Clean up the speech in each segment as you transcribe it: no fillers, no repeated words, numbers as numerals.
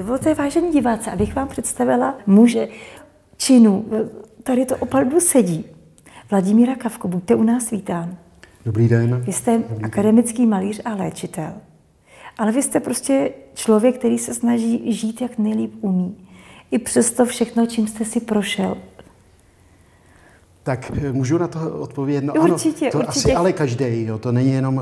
Dovolte, vážení diváci, abych vám představila muže činu. Tady to opravdu sedí. Vladimíra Kafko, buďte u nás vítán. Dobrý den. Vy jste akademický malíř a léčitel. Ale vy jste prostě člověk, který se snaží žít, jak nejlíp umí. I přesto všechno, čím jste si prošel. Tak můžu na to odpovědět? No, určitě, ano, to určitě. asi ale každý, jo, to není jenom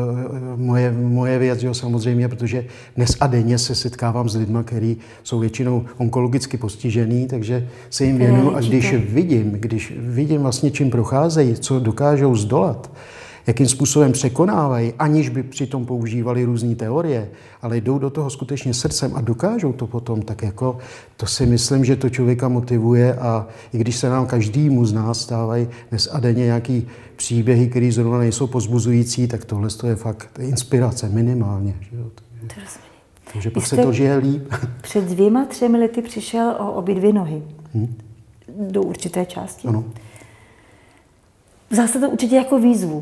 moje věc, jo, samozřejmě, protože dnes a denně se setkávám s lidmi, kteří jsou většinou onkologicky postižený, takže se jim věnuju, a když vidím vlastně, čím procházejí, co dokážou zdolat, jakým způsobem překonávají, aniž by přitom používali různé teorie, ale jdou do toho skutečně srdcem a dokážou to potom, tak jako to si myslím, že to člověka motivuje, a i když se nám každému z nás stávají dnes a denně nějaký příběhy, které zrovna nejsou povzbuzující, tak tohle je fakt inspirace minimálně. Že jo? Takže pak se to žije líp. Před 2-3 lety přišel o obě dvě nohy. Do určité části. Ano. Vzal jste to určitě jako výzvu.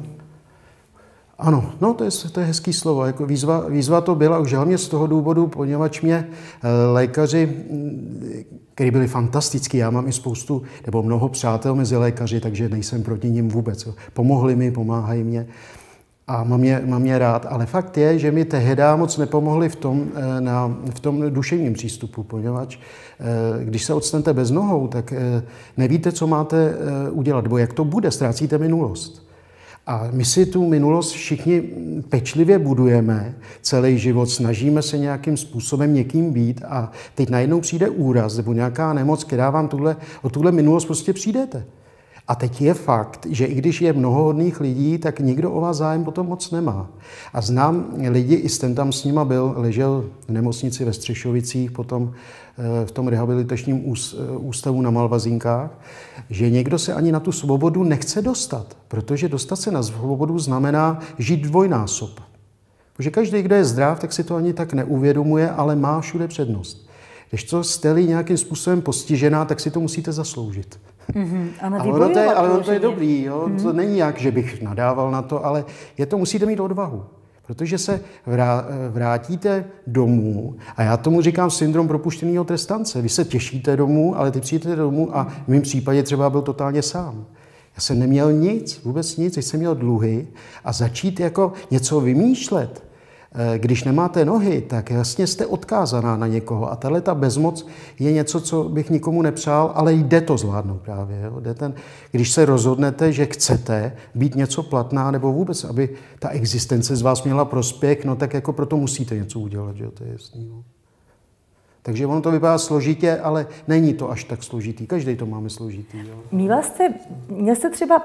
Ano, no to je hezký slovo. Jako výzva to byla už hlavně z toho důvodu, poněvadž mě lékaři, kteří byli fantastický, já mám i spoustu, nebo mnoho přátel mezi lékaři, takže nejsem proti nim vůbec. Pomohli mi, pomáhají mě a mám mě rád. Ale fakt je, že mi tehdy moc nepomohli v tom duševním přístupu, poněvadž když se odstanete bez nohou, tak nevíte, co máte udělat, nebo jak to bude, ztrácíte minulost. A my si tu minulost všichni pečlivě budujeme celý život, snažíme se nějakým způsobem někým být, a teď najednou přijde úraz nebo nějaká nemoc, která vám o tuhle minulost prostě přijdete. A teď je fakt, že i když je mnoho hodných lidí, tak nikdo o vás zájem potom moc nemá. A znám lidi, i ten tam s nima ležel v nemocnici ve Střešovicích, potom v tom rehabilitačním ústavu na Malvazínkách, že někdo se ani na tu svobodu nechce dostat, protože dostat se na svobodu znamená žít dvojnásob. Protože každý, kdo je zdrav, tak si to ani tak neuvědomuje, ale má všude přednost. Když to jste-li nějakým způsobem postižená, tak si to musíte zasloužit. Ale ono to je dobrý, jo? To není jak, že bych nadával na to, ale musíte mít odvahu. Protože se vrátíte domů, a já tomu říkám syndrom propuštěného trestance. Vy se těšíte domů, ale ty přijdete domů a v mém případě třeba byl totálně sám. Já jsem neměl nic, vůbec nic, jsem měl dluhy, a začít jako něco vymýšlet, když nemáte nohy, tak jasně jste odkázaná na někoho. A tato bezmoc je něco, co bych nikomu nepřál, ale jde to zvládnout právě. Jo? Když se rozhodnete, že chcete být něco platná, nebo vůbec, aby ta existence z vás měla prospěch, no tak jako proto musíte něco udělat, že? To je jasný. No. Takže ono to vypadá složitě, ale není to až tak složitý. Každý to máme složitý. Jo? Měl jste třeba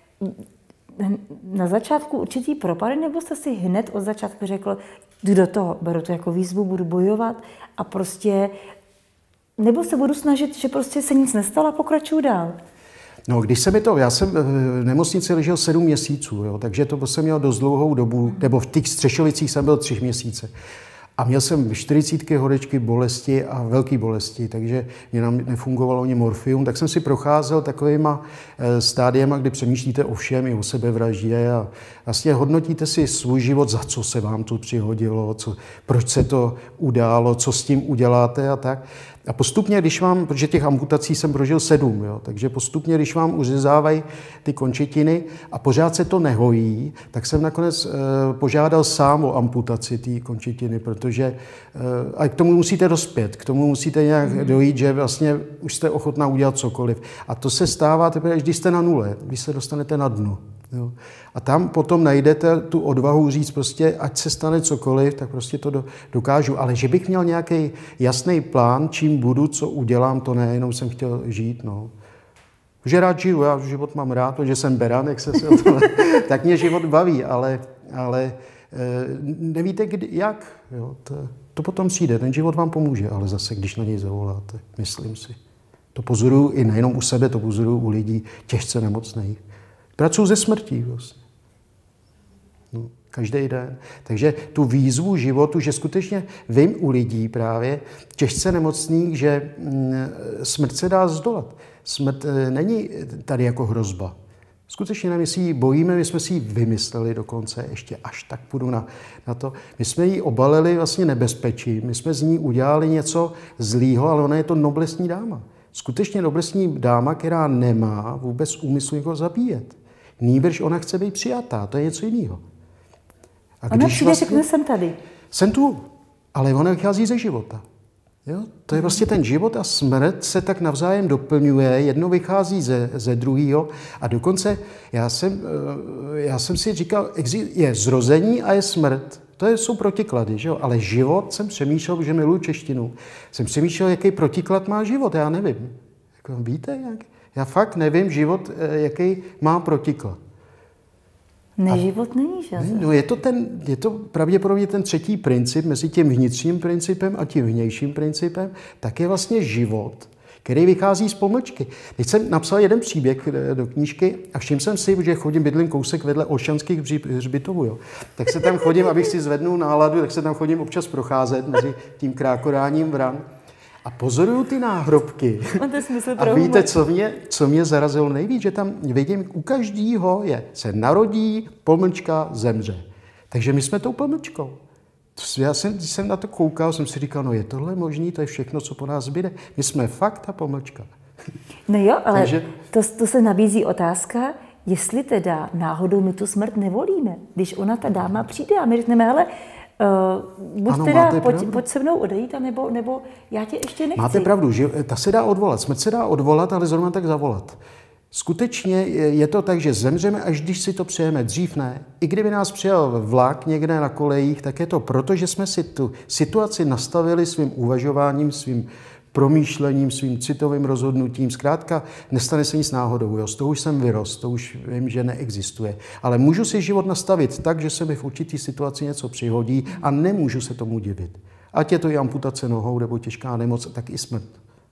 na začátku určitý propady, nebo jste si hned od začátku řekl, jdu do toho, beru to jako výzvu, budu bojovat a prostě, nebo se budu snažit, že prostě se nic nestalo a pokračuju dál? No, já jsem v nemocnici ležel 7 měsíců, jo, takže to jsem měl dost dlouhou dobu, nebo v těch Střešovicích jsem byl 3 měsíce. A měl jsem 40 horečky, bolesti a velké bolesti, takže mě nefungovalo ani morfium, tak jsem si procházel takovýma stádiema, kdy přemýšlíte o všem, i o sebevraždě, a vlastně hodnotíte si svůj život, za co se vám tu přihodilo, proč se to událo, co s tím uděláte a tak. A postupně, protože těch amputací jsem prožil 7, jo, takže postupně, když vám uřezávají ty končetiny a pořád se to nehojí, tak jsem nakonec požádal sám o amputaci té končetiny, protože a k tomu musíte dospět, k tomu musíte nějak dojít, že vlastně už jste ochotná udělat cokoliv. A to se stává teprve, když jste na nule, když se dostanete na dno. Jo. A tam potom najdete tu odvahu říct prostě, ať se stane cokoliv, tak prostě to dokážu. Ale že bych měl nějaký jasný plán, čím budu, co udělám, to ne, jenom jsem chtěl žít. No. Že rád žiju, já život mám rád, protože jsem beran, tak mě život baví, ale nevíte jak. Jo. To potom přijde, ten život vám pomůže, ale zase, když na něj zavoláte, myslím si. To pozoruju i nejenom u sebe, to pozoruju u lidí těžce nemocných. Pracuji ze smrtí vlastně. No, každý den. Takže tu výzvu životu, že skutečně vím u lidí právě těžce nemocných, že smrt se dá zdolat. Smrt není tady jako hrozba. Skutečně nevím, jestli ji bojíme, my jsme si ji vymysleli dokonce, ještě až tak půjdu na to. My jsme ji obalili vlastně nebezpečí, my jsme z ní udělali něco zlýho, ale ona je to noblesní dáma. Skutečně noblesní dáma, která nemá vůbec úmysl někoho zabíjet. Nýbrž ona chce být přijatá, to je něco jiného. Ona přijde, řekne, jsem tady. Jsem tu, ale ona vychází ze života. Jo? To je prostě ten život a smrt se tak navzájem doplňuje, jedno vychází ze druhého a dokonce já jsem si říkal, je zrození a je smrt. To jsou protiklady, že jo? Ale život jsem přemýšlel, že miluji češtinu, jsem přemýšlel, jaký protiklad má život, já nevím. Jako, víte, jak? Já fakt nevím život, jaký má protiklad. Neživot není, že? No je to pravděpodobně ten třetí princip mezi tím vnitřním principem a tím vnějším principem, tak je vlastně život, který vychází z pomlčky. Teď jsem napsal jeden příběh do knížky a všiml jsem si, že bydlím kousek vedle Olšanských hřbitovů, jo. Tak se tam chodím, abych si zvednul náladu, tak se tam chodím občas procházet mezi tím krákoráním vran. A pozoruju ty náhrobky. A víte, co mě zarazilo nejvíc? Že tam vidím, u každého se narodí, pomlčka, zemře. Takže my jsme tou pomlčkou. Když jsem na to koukal, jsem si říkal, no je tohle možný, to je všechno, co po nás zbyde. My jsme fakt ta pomlčka. No jo, ale takže to se nabízí otázka, jestli teda náhodou my tu smrt nevolíme. Když ona, ta dáma, přijde a my řekneme, hele, buď ano, teda pojď se mnou odejít, nebo já tě ještě nechci. Máte pravdu, že ta se dá odvolat, smrt se dá odvolat, ale zrovna tak zavolat. Skutečně je to tak, že zemřeme, až když si to přejeme, dřív ne. I kdyby nás přijel vlak někde na kolejích, tak je to proto, že jsme si tu situaci nastavili svým uvažováním, svým promýšlením, svým citovým rozhodnutím. Zkrátka, nestane se nic náhodou. Jo? Z toho už jsem vyrost, to už vím, že neexistuje. Ale můžu si život nastavit tak, že se mi v určitý situaci něco přihodí a nemůžu se tomu divit. Ať je to i amputace nohou, nebo těžká nemoc, tak i smrt.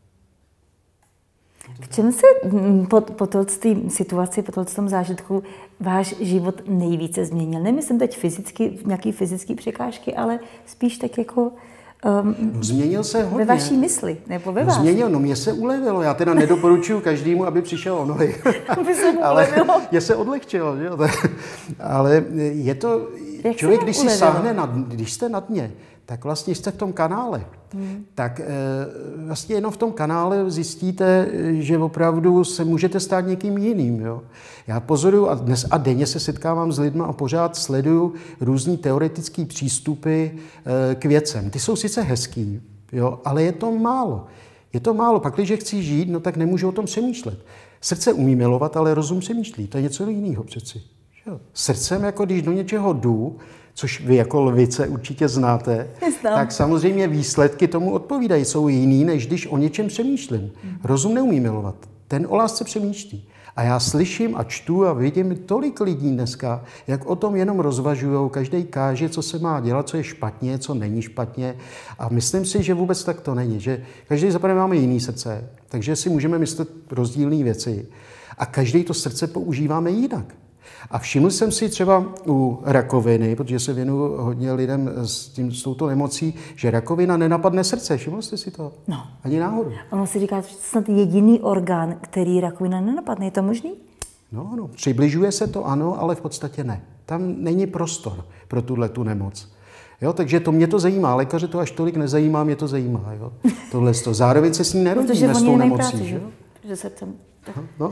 V čem se po této situaci, po tomto zážitku váš život nejvíce změnil? Nemyslím teď fyzicky, nějaký fyzické překážky, ale spíš tak jako změnil se hodně. Ve vaší mysli, nebo ve vás? Změnil, no mě se ulevilo. Já teda nedoporučuji každému, aby přišel o nohy. Ale je se odlehčilo, že jo? Ale je to, jak člověk, když si sáhne, když jste na dně, tak vlastně jste v tom kanále. Tak vlastně jenom v tom kanále zjistíte, že opravdu se můžete stát někým jiným. Jo? Já pozoruju a dnes a denně se setkávám s lidmi a pořád sleduju různý teoretický přístupy k věcem. Ty jsou sice hezký, jo, ale je to málo. Je to málo. Pak, když chci žít, no tak nemůžu o tom přemýšlet. Srdce umí milovat, ale rozum přemýšlí. To je něco jiného přeci. Jo? Srdcem, jako když do něčeho jdu, což vy jako lvice určitě znáte, tak samozřejmě výsledky tomu odpovídají. Jsou jiný, než když o něčem přemýšlím. Rozum neumí milovat. Ten o lásce přemýšlí. A já slyším a čtu a vidím tolik lidí dneska, jak o tom jenom rozvažujou, každý káže, co se má dělat, co je špatně, co není špatně. A myslím si, že vůbec tak to není. Že každý zaprvé máme jiný srdce, takže si můžeme myslet rozdílné věci. A každý to srdce používáme jinak. A všiml jsem si třeba u rakoviny, protože se věnuju hodně lidem s touto nemocí, že rakovina nenapadne srdce. Všiml jste si to? No. Ani náhodou. Ono si říká, že to snad jediný orgán, který rakovina nenapadne. Je to možný? No, přibližuje se to, ano, ale v podstatě ne. Tam není prostor pro tu nemoc. Jo, takže mě to zajímá. Lékaře to až tolik nezajímá, mě to zajímá. Jo. Tohle to. Zároveň se s ní nerodíme s tou nemocí. Práci, že? Že se tam... No.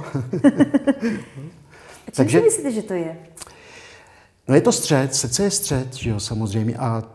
A čím si myslíte, že to je? No je to střed, srdce je střed, že jo, samozřejmě. A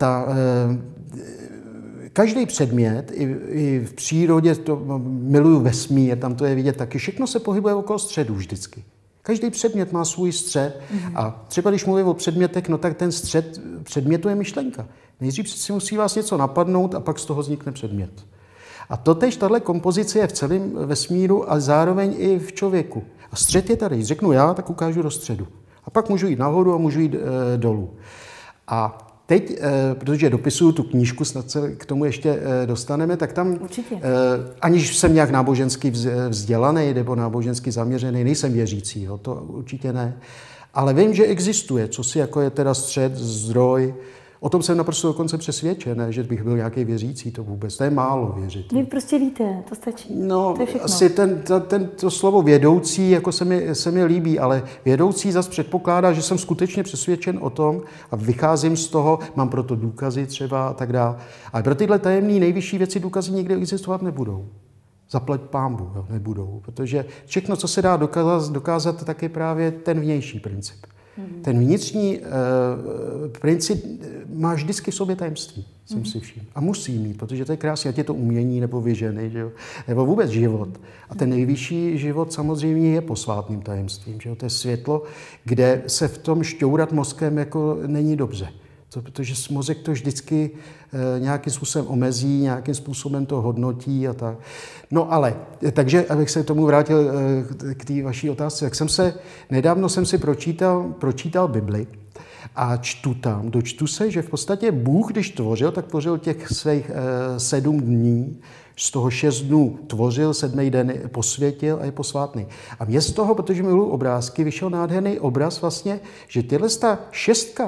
každý předmět, i v přírodě, to miluju vesmír, tam to je vidět taky, všechno se pohybuje okolo středu vždycky. Každý předmět má svůj střed a třeba když mluvím o předmětech, no tak ten střed předmětu je myšlenka. Nejdřív si musí vás něco napadnout a pak z toho vznikne předmět. A totéž tahle kompozice je v celém vesmíru a zároveň i v člověku. A střed je tady. Když řeknu já, tak ukážu do středu. A pak můžu jít nahoru a můžu jít dolů. A teď, protože dopisuju tu knížku, snad se k tomu ještě dostaneme, tak tam, aniž jsem nějak nábožensky vzdělaný nebo nábožensky zaměřený, nejsem věřící, to určitě ne. Ale vím, že existuje, co si jako je teda střed, zdroj, O tom jsem naprosto dokonce přesvědčen, ne, že bych byl nějaký věřící, to vůbec. To je málo věřit. Vy prostě víte, to stačí. No, to je všechno. asi to slovo vědoucí jako se mi líbí, ale vědoucí zase předpokládá, že jsem skutečně přesvědčen o tom a vycházím z toho, mám proto důkazy třeba a tak dále. Ale pro tyhle tajemné nejvyšší věci důkazy nikdy existovat nebudou. Zaplať pánbu, jo, nebudou. Protože všechno, co se dá dokázat, tak je právě ten vnější princip. Ten vnitřní princip má vždycky v sobě tajemství, jsem si všiml. A musí mít, protože to je krásné, ať je to umění nebo vyženy, že jo? Nebo vůbec život. A ten nejvyšší život samozřejmě je posvátným tajemstvím. Že jo? To je světlo, kde se v tom šťourat mozkem jako není dobře. Protože mozek to vždycky nějakým způsobem omezí, nějakým způsobem to hodnotí a tak. No ale, takže abych se k tomu vrátil k té vaší otázce, tak nedávno jsem si pročítal Bibli a dočtu se, že v podstatě Bůh, když tvořil, tak tvořil těch svých 7 dní, z toho 6 dnů tvořil, 7. den posvětil a je posvátný. A mě z toho, protože miluji obrázky, vyšel nádherný obraz vlastně, že ta 6,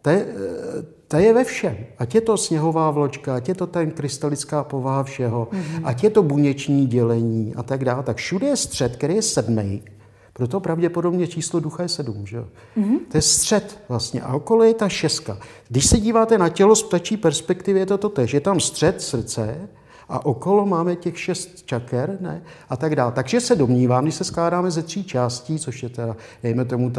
ta je ve všem. Ať je to sněhová vločka, ať je to ten krystalická povaha všeho, ať je to buněční dělení a tak dále. Tak všude je střed, který je 7. Proto pravděpodobně číslo ducha je 7. Že? To je střed vlastně. A okolo je ta 6. Když se díváte na tělo z ptačí perspektivy, je to totéž. Je tam střed srdce a okolo máme těch 6 čaker, ne? A tak dále. Takže se domnívám, když se skládáme ze 3 částí, což je teda, dejme tomu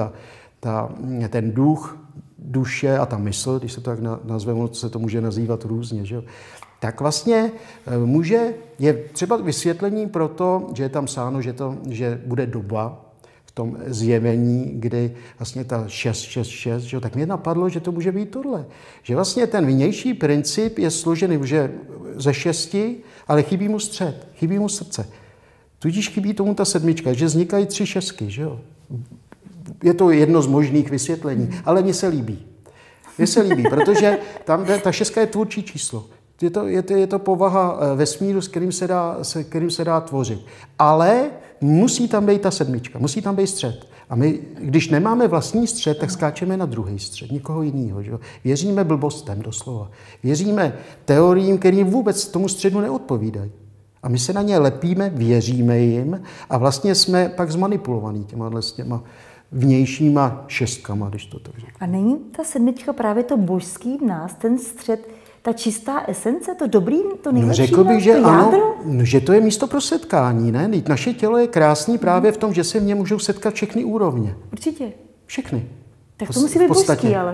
ten duch, duše a ta mysl, když se to tak nazveme, se to může nazývat různě, že? Tak vlastně je třeba vysvětlení pro to, že je tam psáno, že bude doba v tom zjevení, kdy vlastně ta 666, že? Tak mě napadlo, že to může být tohle. Že vlastně ten vnější princip je složený ze 6, ale chybí mu střed, chybí mu srdce. Tudíž chybí tomu ta 7, že vznikají 3 šestky, že jo? Je to jedno z možných vysvětlení, ale mně se líbí. Protože tam ta 6 je tvůrčí číslo. Je to povaha vesmíru, s kterým se dá tvořit. Ale musí tam být ta 7, musí tam být střed. A my, když nemáme vlastní střed, tak skáčeme na druhý střed, nikoho jiného. Že? Věříme blbostem doslova. Věříme teoriím, které vůbec tomu středu neodpovídají. A my se na ně lepíme, věříme jim a vlastně jsme pak zmanipulovaní těma vnějšíma 6, když to tak řeknu. A není ta 7 právě to božský v nás, ten střed, ta čistá esence, to dobrý, to nejlepší? Řekl bych, že ano, že to je místo pro setkání, ne? Naše tělo je krásný právě v tom, že se v něm můžou setkat všechny úrovně. Určitě. Všechny. Tak to musí být božský, ale.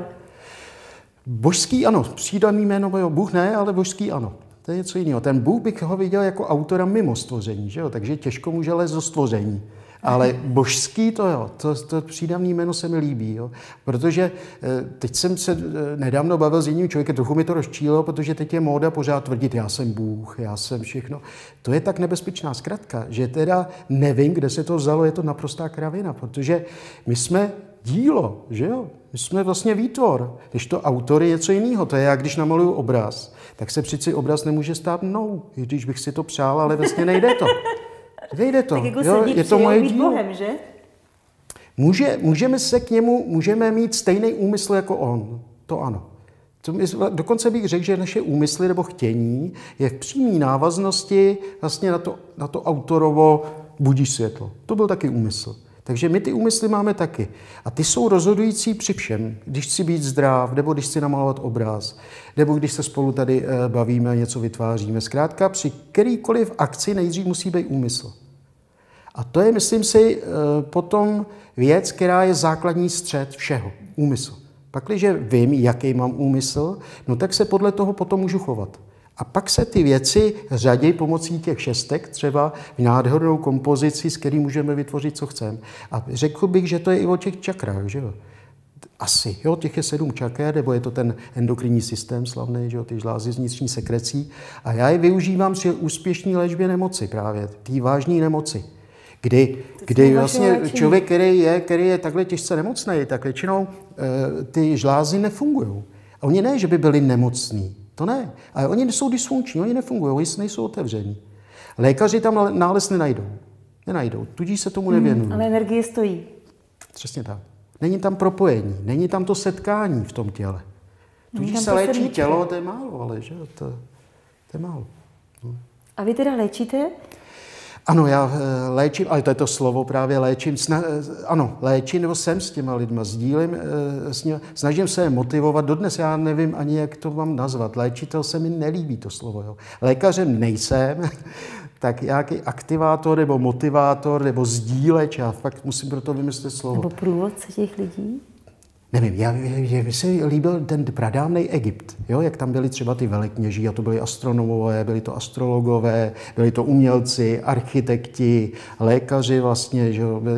Božský ano, přídavný jméno, Bůh ne, ale božský ano. To je něco jiného. Ten Bůh bych ho viděl jako autora mimo stvoření, že jo? Takže těžko může lézt do stvoření. Ale božský to jo, to přídavné jméno se mi líbí, jo? Protože teď jsem se nedávno bavil s jedním člověkem, trochu mi to rozčílilo, protože teď je móda pořád tvrdit, já jsem Bůh, já jsem všechno. To je tak nebezpečná zkratka, že teda nevím, kde se to vzalo, je to naprostá kravina, protože my jsme dílo, že jo? My jsme vlastně výtvor, když to autor je něco jiného. To je jak když namaluju obraz, tak se přeci obraz nemůže stát mnou, i když bych si to přál, ale vlastně nejde to. Nejde to. Tak jako jo, je to moje dílo. Bohem, že? Můžeme mít stejný úmysl jako on. To ano. Dokonce bych řekl, že naše úmysly nebo chtění je v přímé návaznosti vlastně na to autorovo budíš světlo. To byl taky úmysl. Takže my ty úmysly máme taky. A ty jsou rozhodující při všem. Když chci být zdrav, nebo když chci namalovat obraz, nebo když se spolu tady bavíme a něco vytváříme. Zkrátka při kterýkoliv akci nejdřív musí být úmysl. A to je, myslím si, potom věc, která je základní střed všeho. Úmysl. Pakliže vím, jaký mám úmysl, no tak se podle toho potom můžu chovat. A pak se ty věci řadí pomocí těch 6, třeba v nádhernou kompozici, s který můžeme vytvořit, co chceme. A řekl bych, že to je i o těch čakrách, že jo? Asi, jo, těch je 7 čaker, nebo je to ten endokrinní systém slavný, že jo, ty žlázy s vnitřní sekrecí. A já je využívám při úspěšné léčbě nemoci právě, té vážné nemoci. Kdy vlastně člověk, který je takhle těžce nemocný, tak většinou ty žlázy nefungují. A oni ne, že by byli nemocní. To ne. Ale oni jsou dysfunkční, oni nefungují, oni nejsou otevření. Lékaři tam nález nenajdou. Tudíž se tomu nevěnují. Ale energie stojí. Přesně tak. Není tam propojení, není tam to setkání v tom těle. Tudíž se léčí tělo, to je málo, ale že? To je málo. No. A vy teda léčíte? Ano, já léčím, ale to je to slovo právě léčím. Ano, léčím, nebo jsem s těma lidma, sdílím s nimi, snažím se je motivovat. Dodnes já nevím ani, jak to mám nazvat. Léčitel se mi nelíbí to slovo. Jo. Lékařem nejsem, tak nějaký aktivátor, nebo motivátor, nebo sdíleč. Já fakt musím pro to vymyslet slovo. Nebo průvodce těch lidí? Nevím, mi se líbil ten pradávnej Egypt, jo? Jak tam byli třeba ty velekněží, a to byli astronomové, byli to astrologové, byli to umělci, architekti, lékaři vlastně, že jo?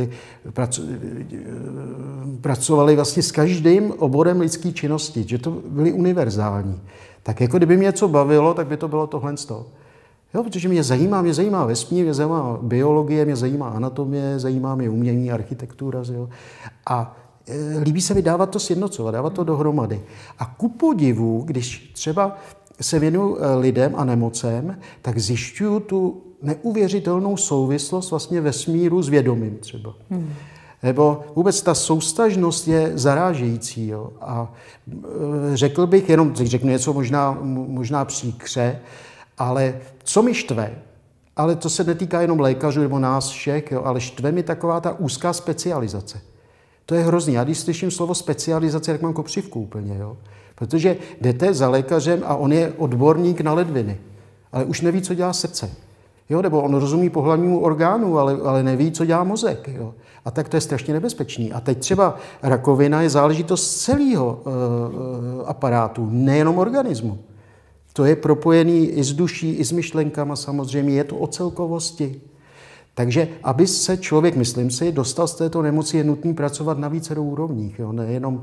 Pracovali vlastně s každým oborem lidské činnosti, že to byli univerzální. Tak jako kdyby mě něco bavilo, tak by to bylo tohle z toho. Jo, protože mě zajímá vesmír, mě zajímá biologie, mě zajímá anatomie, zajímá mě umění, architektura, jo? A líbí se mi dávat to sjednocovat, dávat to dohromady. A ku podivu, když třeba se věnuju lidem a nemocem, tak zjišťuju tu neuvěřitelnou souvislost vlastně vesmíru s vědomím třeba. Nebo vůbec ta soustažnost je zarážející. Jo? A řekl bych, jenom teď řeknu něco možná příkře, ale co mi štve, ale to se netýká jenom lékařů nebo nás všech, jo? Ale štve mi taková ta úzká specializace. To je hrozný. Já když slyším slovo specializace, tak mám kopřivku úplně, jo? Protože jdete za lékařem a on je odborník na ledviny, ale už neví, co dělá srdce. Jo? Nebo on rozumí pohlavnímu orgánu, ale neví, co dělá mozek. Jo? A tak to je strašně nebezpečný. A teď třeba rakovina je záležitost celého aparátu, nejenom organismu. To je propojený i s duší, i s myšlenkama samozřejmě, je to o celkovosti. Takže aby se člověk, myslím si, dostal z této nemoci, je nutný pracovat na více úrovních. Jo? Nejenom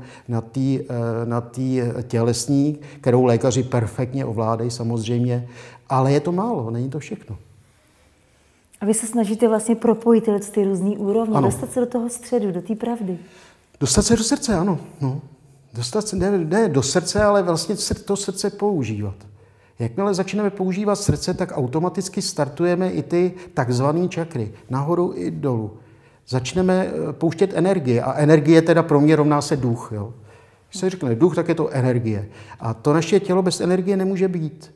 na té tělesní, kterou lékaři perfektně ovládají samozřejmě, ale je to málo, není to všechno. A vy se snažíte vlastně propojit ty různé úrovně, dostat se do toho středu, do té pravdy. Dostat se do srdce, ano. No. Dostat se, ne do srdce, ale vlastně to srdce používat. Jakmile začneme používat srdce, tak automaticky startujeme i ty takzvané čakry, nahoru i dolů. Začneme pouštět energie a energie teda pro mě rovná se duch. Jo. Když se řekne duch, tak je to energie. A to naše tělo bez energie nemůže být.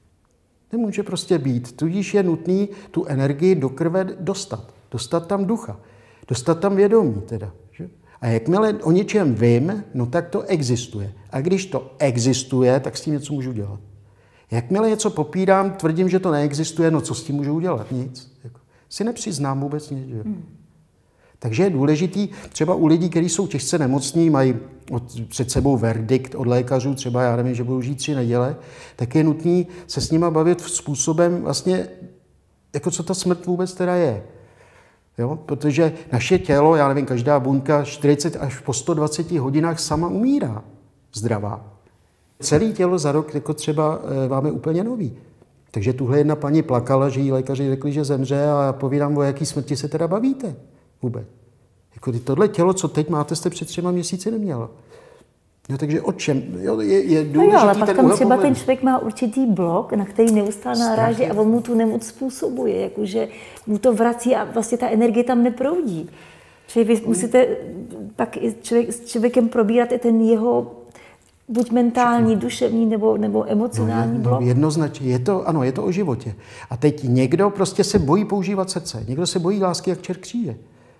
Nemůže prostě být. Tudíž je nutný tu energii do krve dostat. Dostat tam ducha. Dostat tam vědomí teda. Že? A jakmile o něčem vím, no tak to existuje. A když to existuje, tak s tím něco můžu dělat. Jakmile něco popírám, tvrdím, že to neexistuje, no co s tím můžu udělat? Nic. Si nepřiznám vůbec nic. Že? Takže je důležitý, třeba u lidí, kteří jsou těžce nemocní, mají před sebou verdikt od lékařů, třeba já nevím, že budou žít 3 neděle, tak je nutný se s nima bavit způsobem vlastně, jako co ta smrt vůbec teda je. Jo? Protože naše tělo, já nevím, každá buňka 40 až po 120 hodinách sama umírá zdravá. Celé tělo za rok jako třeba máme úplně nový. Takže tuhle jedna paní plakala, že jí lékaři řekli, že zemře a já povídám, o jaký smrti se teda bavíte vůbec. Jako tohle tělo, co teď máte, jste před 3 měsíci neměla. No, takže o čem? Je důležitý ale pak ten tam třeba ten člověk má určitý blok, na který neustále naráží a on mu tu nemoc způsobuje, jakože mu to vrací a vlastně ta energie tam neproudí. Čili vy musíte pak s člověkem probírat i ten jeho buď mentální, duševní nebo emocionální blok? Jednoznačně. Je to o životě. A teď někdo prostě se bojí používat srdce. Někdo se bojí lásky jak čert kříže.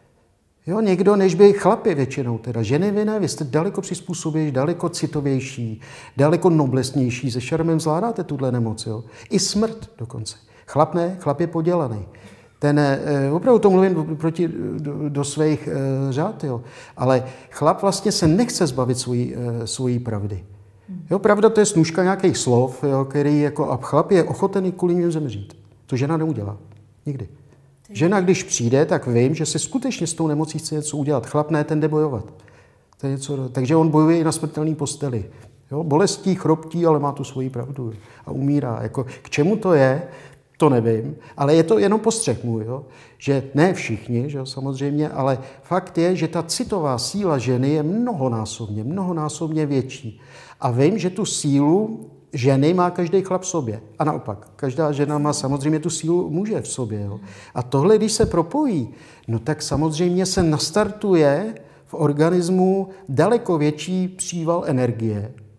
Jo, někdo, než by chlapi většinou, teda ženy vy ne, vy jste daleko přizpůsobivější, daleko citovější, daleko noblesnější, se šarmem zvládáte tuhle nemoc. Jo. I smrt dokonce. Chlap ne, chlap je podělaný. Opravdu to mluvím do svých řád, jo. Ale chlap vlastně se nechce zbavit svojí pravdy. Jo, pravda to je snůška nějakých slov, jo, který jako a chlap je ochotený kvůli něm zemřít. To žena neudělá. Nikdy. Žena, když přijde, tak vím, že se skutečně s tou nemocí chce něco udělat. Chlap ne, ten jde bojovat. To je něco, takže on bojuje i na smrtelné posteli. Jo, bolestí, chroptí, ale má tu svoji pravdu. A umírá. Jako, k čemu to je? To nevím, ale je to jenom postřeh můj, jo? Že ne všichni, že jo, samozřejmě, ale fakt je, že ta citová síla ženy je mnohonásobně větší. A vím, že tu sílu ženy má každý chlap v sobě. A naopak, každá žena má samozřejmě tu sílu muže v sobě. Jo? A tohle, když se propojí, no tak samozřejmě se nastartuje v organismu daleko větší příval energie,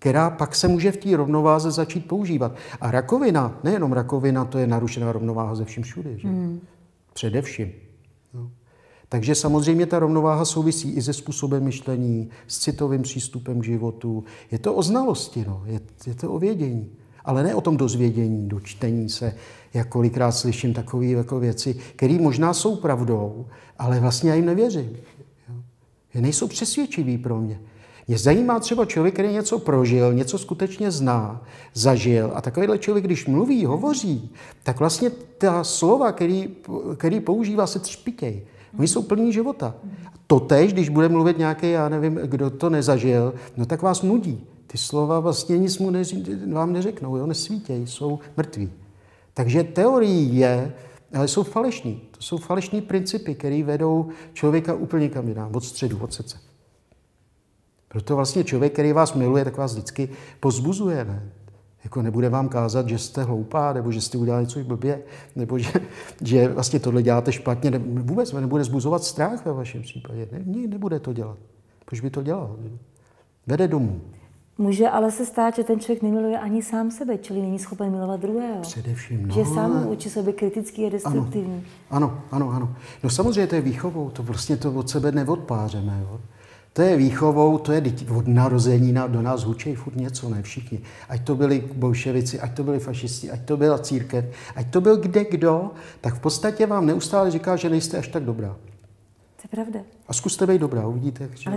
která pak se může v té rovnováze začít používat. A rakovina, nejenom rakovina, to je narušená rovnováha ze vším všude. Že? Především. No. Takže samozřejmě ta rovnováha souvisí i se způsobem myšlení, s citovým přístupem k životu. Je to o znalosti, no. Je to o vědění. Ale ne o tom dozvědění, do čtení se. Jak kolikrát slyším takové jako věci, které možná jsou pravdou, ale vlastně já jim nevěřím. Je nejsou přesvědčivý pro mě. Mě zajímá třeba člověk, který něco prožil, něco skutečně zná, zažil. A takovýhle člověk, když mluví, hovoří, tak vlastně ta slova, který používá, se třpitějí. Oni jsou plní života. Totéž, když bude mluvit nějaký, já nevím, kdo to nezažil, no tak vás nudí. Ty slova vlastně nic vám neřeknou, jo? Nesvítějí, jsou mrtví. Takže teorií je, ale jsou falešní. To jsou falešní principy, které vedou člověka úplně kam jinam, od středu, od srdce. Proto vlastně člověk, který vás miluje, tak vás vždycky pozbuzuje. Ne? Jako nebude vám kázat, že jste hloupá, nebo že jste udělali něco blbě, nebo že vlastně tohle děláte špatně. Vůbec nebude zbuzovat strach ve vašem případě. Nebude to dělat. Proč by to dělal? Vede domů. Může ale se stát, že ten člověk nemiluje ani sám sebe, čili není schopen milovat druhého. Především, no. Že sám vůči sobě kritický a destruktivní. Ano. No samozřejmě to je výchovou, to vlastně to od sebe neodpářeme. Jo. To je výchovou, to je od narození do nás hučej furt něco, ne všichni. Ať to byli bolševici, ať to byli fašisti, ať to byla církev, ať to byl kdo, tak v podstatě vám neustále říká, že nejste až tak dobrá. To je pravda. A zkuste být dobrá, uvidíte, ale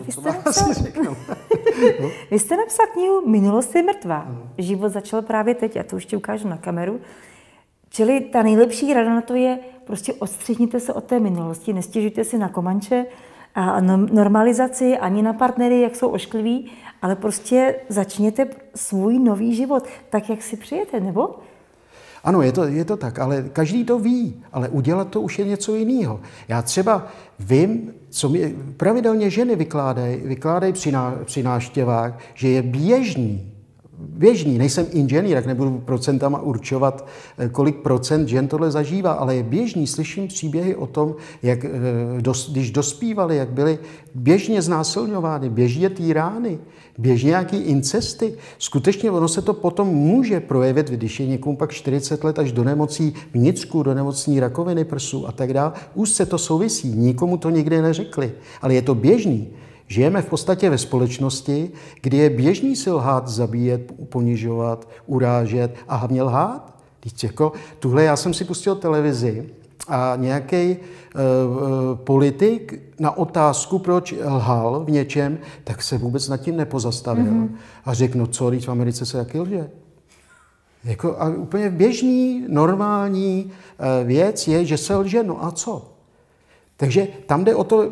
vy jste napsal knihu Minulost je mrtvá. Život začal právě teď, já to už ti ukážu na kameru. Čili ta nejlepší rada na to je, prostě odstřihněte se od té minulosti, nestěžujte si na komanče a normalizaci, ani na partnery, jak jsou oškliví, ale prostě začněte svůj nový život, tak, jak si přijete, nebo? Ano, je to tak, ale každý to ví, ale udělat to už je něco jiného. Já třeba vím, co mi pravidelně ženy vykládají při návštěvách, že je běžný, nejsem inženýr, tak nebudu procentama určovat, kolik procent žen tohle zažívá, ale je běžný, slyším příběhy o tom, jak když dospívali, jak byli běžně znásilňovány, běžně týrány, běžně nějaký incesty. Skutečně ono se to potom může projevit, když je někomu pak 40 let až do nemocí vnitřku, do nemocní rakoviny prsu a tak dále. Už se to souvisí, nikomu to nikdy neřekli, ale je to běžný. Žijeme v podstatě ve společnosti, kdy je běžný si lhát, zabíjet, ponižovat, urážet a hlavně lhát. Jako, tuhle já jsem si pustil televizi a nějaký politik na otázku, proč lhal v něčem, tak se vůbec nad tím nepozastavil. A řekl, no co, v Americe se taky lže. Jako, a úplně běžný, normální věc je, že se lže, no a co? Takže tam jde o to,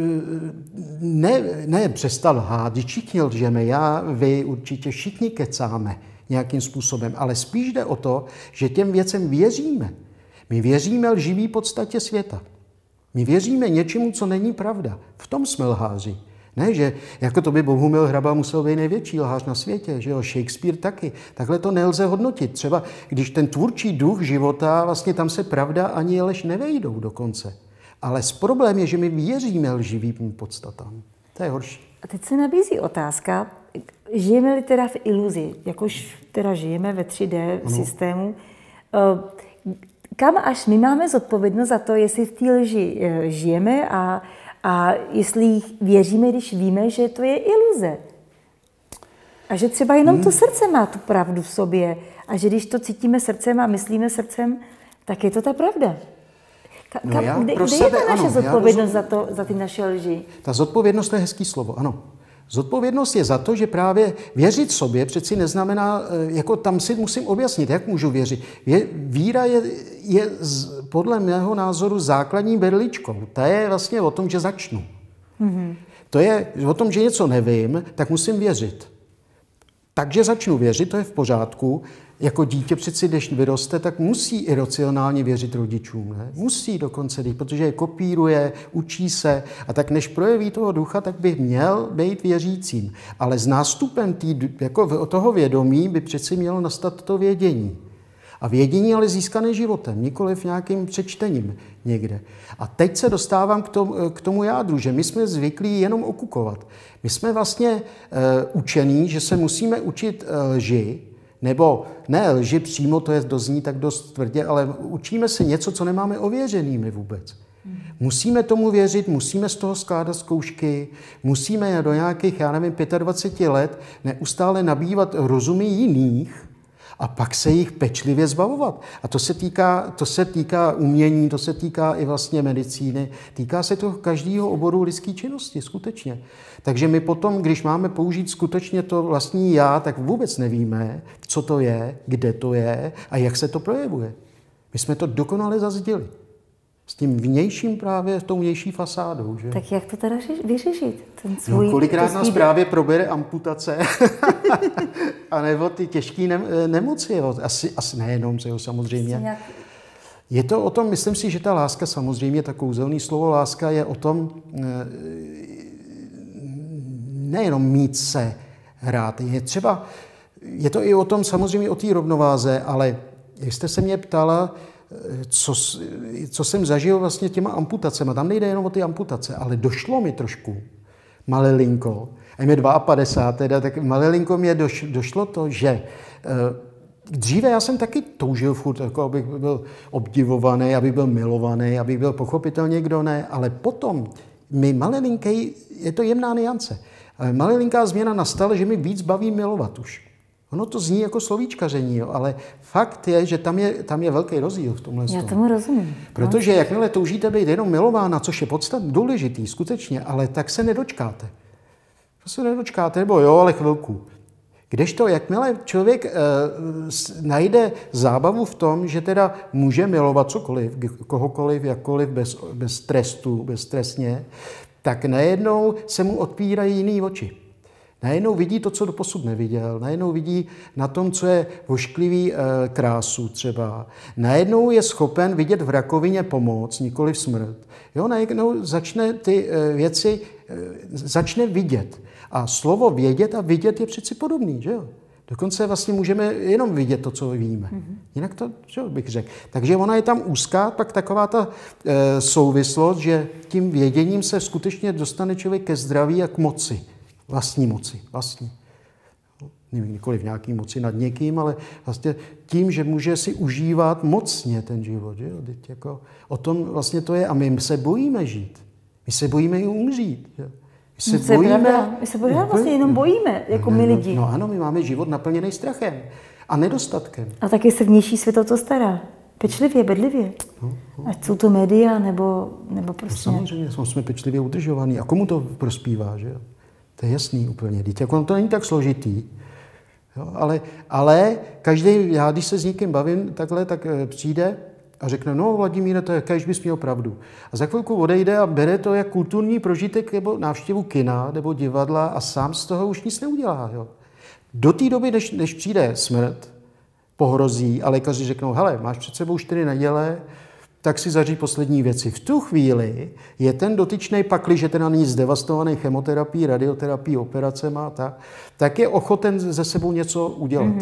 ne přestat lhát, když všichni lžeme, já, vy, určitě všichni kecáme nějakým způsobem, ale spíš jde o to, že těm věcem věříme. My věříme lživý podstatě světa. My věříme něčemu, co není pravda. V tom jsme lháři. Ne, že jako to by Bohumil Hraba musel být největší lhář na světě, že jo, Shakespeare taky. Takhle to nelze hodnotit. Třeba když ten tvůrčí duch života, vlastně tam se pravda ani lež nevejdou dokonce. Ale problém je, že my věříme lživým podstatám. To je horší. A teď se nabízí otázka, žijeme-li teda v iluzi, jakož teda žijeme ve 3D systému, kam až my máme zodpovědnost za to, jestli v té lži žijeme a jestli věříme, když víme, že to je iluze. A že třeba jenom to srdce má tu pravdu v sobě a že když to cítíme srdcem a myslíme srdcem, tak je to ta pravda. Kde je ta naše zodpovědnost za ty naše lži? Ta zodpovědnost je hezký slovo, ano. Zodpovědnost je za to, že právě věřit sobě přeci neznamená, jako tam si musím objasnit, jak můžu věřit. Víra je podle mého názoru základní berličkou. Ta je vlastně o tom, že začnu. To je o tom, že něco nevím, tak musím věřit. Takže začnu věřit, to je v pořádku. Jako dítě přeci, když vyroste, tak musí iracionálně věřit rodičům. Ne? Musí dokonce, protože je kopíruje, učí se. A tak než projeví toho ducha, tak by měl být věřícím. Ale s nástupem toho vědomí by přeci mělo nastat to vědění. A vědění ale získané životem, nikoliv nějakým přečtením někde. A teď se dostávám k tomu jádru, že my jsme zvyklí jenom okukovat. My jsme vlastně učení, že se musíme učit lži, nebo ne lži přímo, to dozní tak dost tvrdě, ale učíme se něco, co nemáme ověřený my vůbec. Musíme tomu věřit, musíme z toho skládat zkoušky, musíme do nějakých, 25 let neustále nabývat rozumy jiných a pak se jich pečlivě zbavovat. A to se týká umění, to se týká i vlastně medicíny, týká se to každého oboru lidské činnosti, skutečně. Takže my potom, když máme použít skutečně to vlastní já, tak vůbec nevíme, co to je, kde to je a jak se to projevuje. My jsme to dokonale zazdili. S tím vnějším právě, tou vnější fasádou. Že? Tak jak to teda vyřešit? Kolikrát nás právě probere amputace a nebo ty těžké nemoci. Asi nejenom, samozřejmě. Je to o tom, myslím si, že ta láska samozřejmě, ta kouzelné slovo láska je o tom nejenom mít se hrát. Je to i o tom samozřejmě o té rovnováze, ale jak jste se mě ptala, co jsem zažil vlastně těma amputacemi. Tam nejde jenom o ty amputace, ale došlo mi trošku malilinko, a mi 52, tak malilinko mě došlo to, že dříve já jsem taky toužil furt, jako abych byl obdivovaný, abych byl milovaný, abych byl pochopitelně kdo ne, ale potom mi malilinkej, je to jemná niance, ale malilinká změna nastala, že mi víc baví milovat už. Ono to zní jako slovíčkaření, jo, ale fakt je, že tam je velký rozdíl v tomhle. Já tomu rozumím. Protože jakmile toužíte být jenom milována, což je podstatně důležitý, skutečně, ale tak se nedočkáte. To se nedočkáte, nebo jo, ale chvilku. Kdežto, jakmile člověk najde zábavu v tom, že teda může milovat cokoliv, kohokoliv, jakkoliv, bez trestu, beztrestně, tak najednou se mu otvírají jiný oči. Najednou vidí to, co doposud neviděl. Najednou vidí na tom, co je vošklivý, krásu třeba. Najednou je schopen vidět v rakovině pomoc, nikoli v smrt. Jo, najednou začne ty věci, začne vidět. A slovo vědět a vidět je přeci podobný, že jo? Dokonce vlastně můžeme jenom vidět to, co víme. Jinak to, že bych řekl. Takže ona je tam úzká, pak taková ta souvislost, že tím věděním se skutečně dostane člověk ke zdraví a k moci. Vlastní moci, vlastní. Nikoliv nějaký moci nad někým, ale vlastně tím, že může si užívat mocně ten život. Že jo? Jako, o tom vlastně to je. A my se bojíme žít. My se bojíme i umřít. Že? My se vlastně jenom bojíme, jako my lidi. No ano, my máme život naplněný strachem a nedostatkem. A taky se vnější svět o to stará. Pečlivě, bedlivě. Ať jsou to média, nebo prostě... No, samozřejmě, jsme pečlivě udržovaní. A komu to prospívá, že jo? To je jasný úplně. Jako to není tak složitý. Jo, ale každý, já když se s někým bavím takhle, tak přijde a řekne, no Vladimíre, to je, kéž bys měl pravdu. A za chvilku odejde a bere to jako kulturní prožitek nebo návštěvu kina nebo divadla a sám z toho už nic neudělá. Jo. Do té doby, než přijde smrt, pohrozí a lékaři řeknou, hele, máš před sebou 4 neděle, tak si zaříď poslední věci. V tu chvíli je ten dotyčný pakliže teda není zdevastovaný chemoterapií, radioterapií, operacema, tak je ochoten ze sebou něco udělat.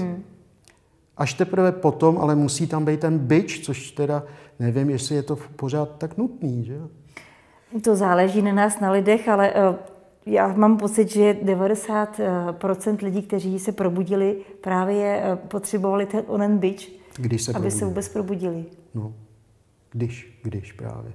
Až teprve potom, ale musí tam být ten bič, což teda nevím, jestli je to pořád tak nutný. Že? To záleží na nás, na lidech, ale já mám pocit, že 90% lidí, kteří se probudili, právě potřebovali ten onen bič, aby se vůbec probudili. No. Když právě.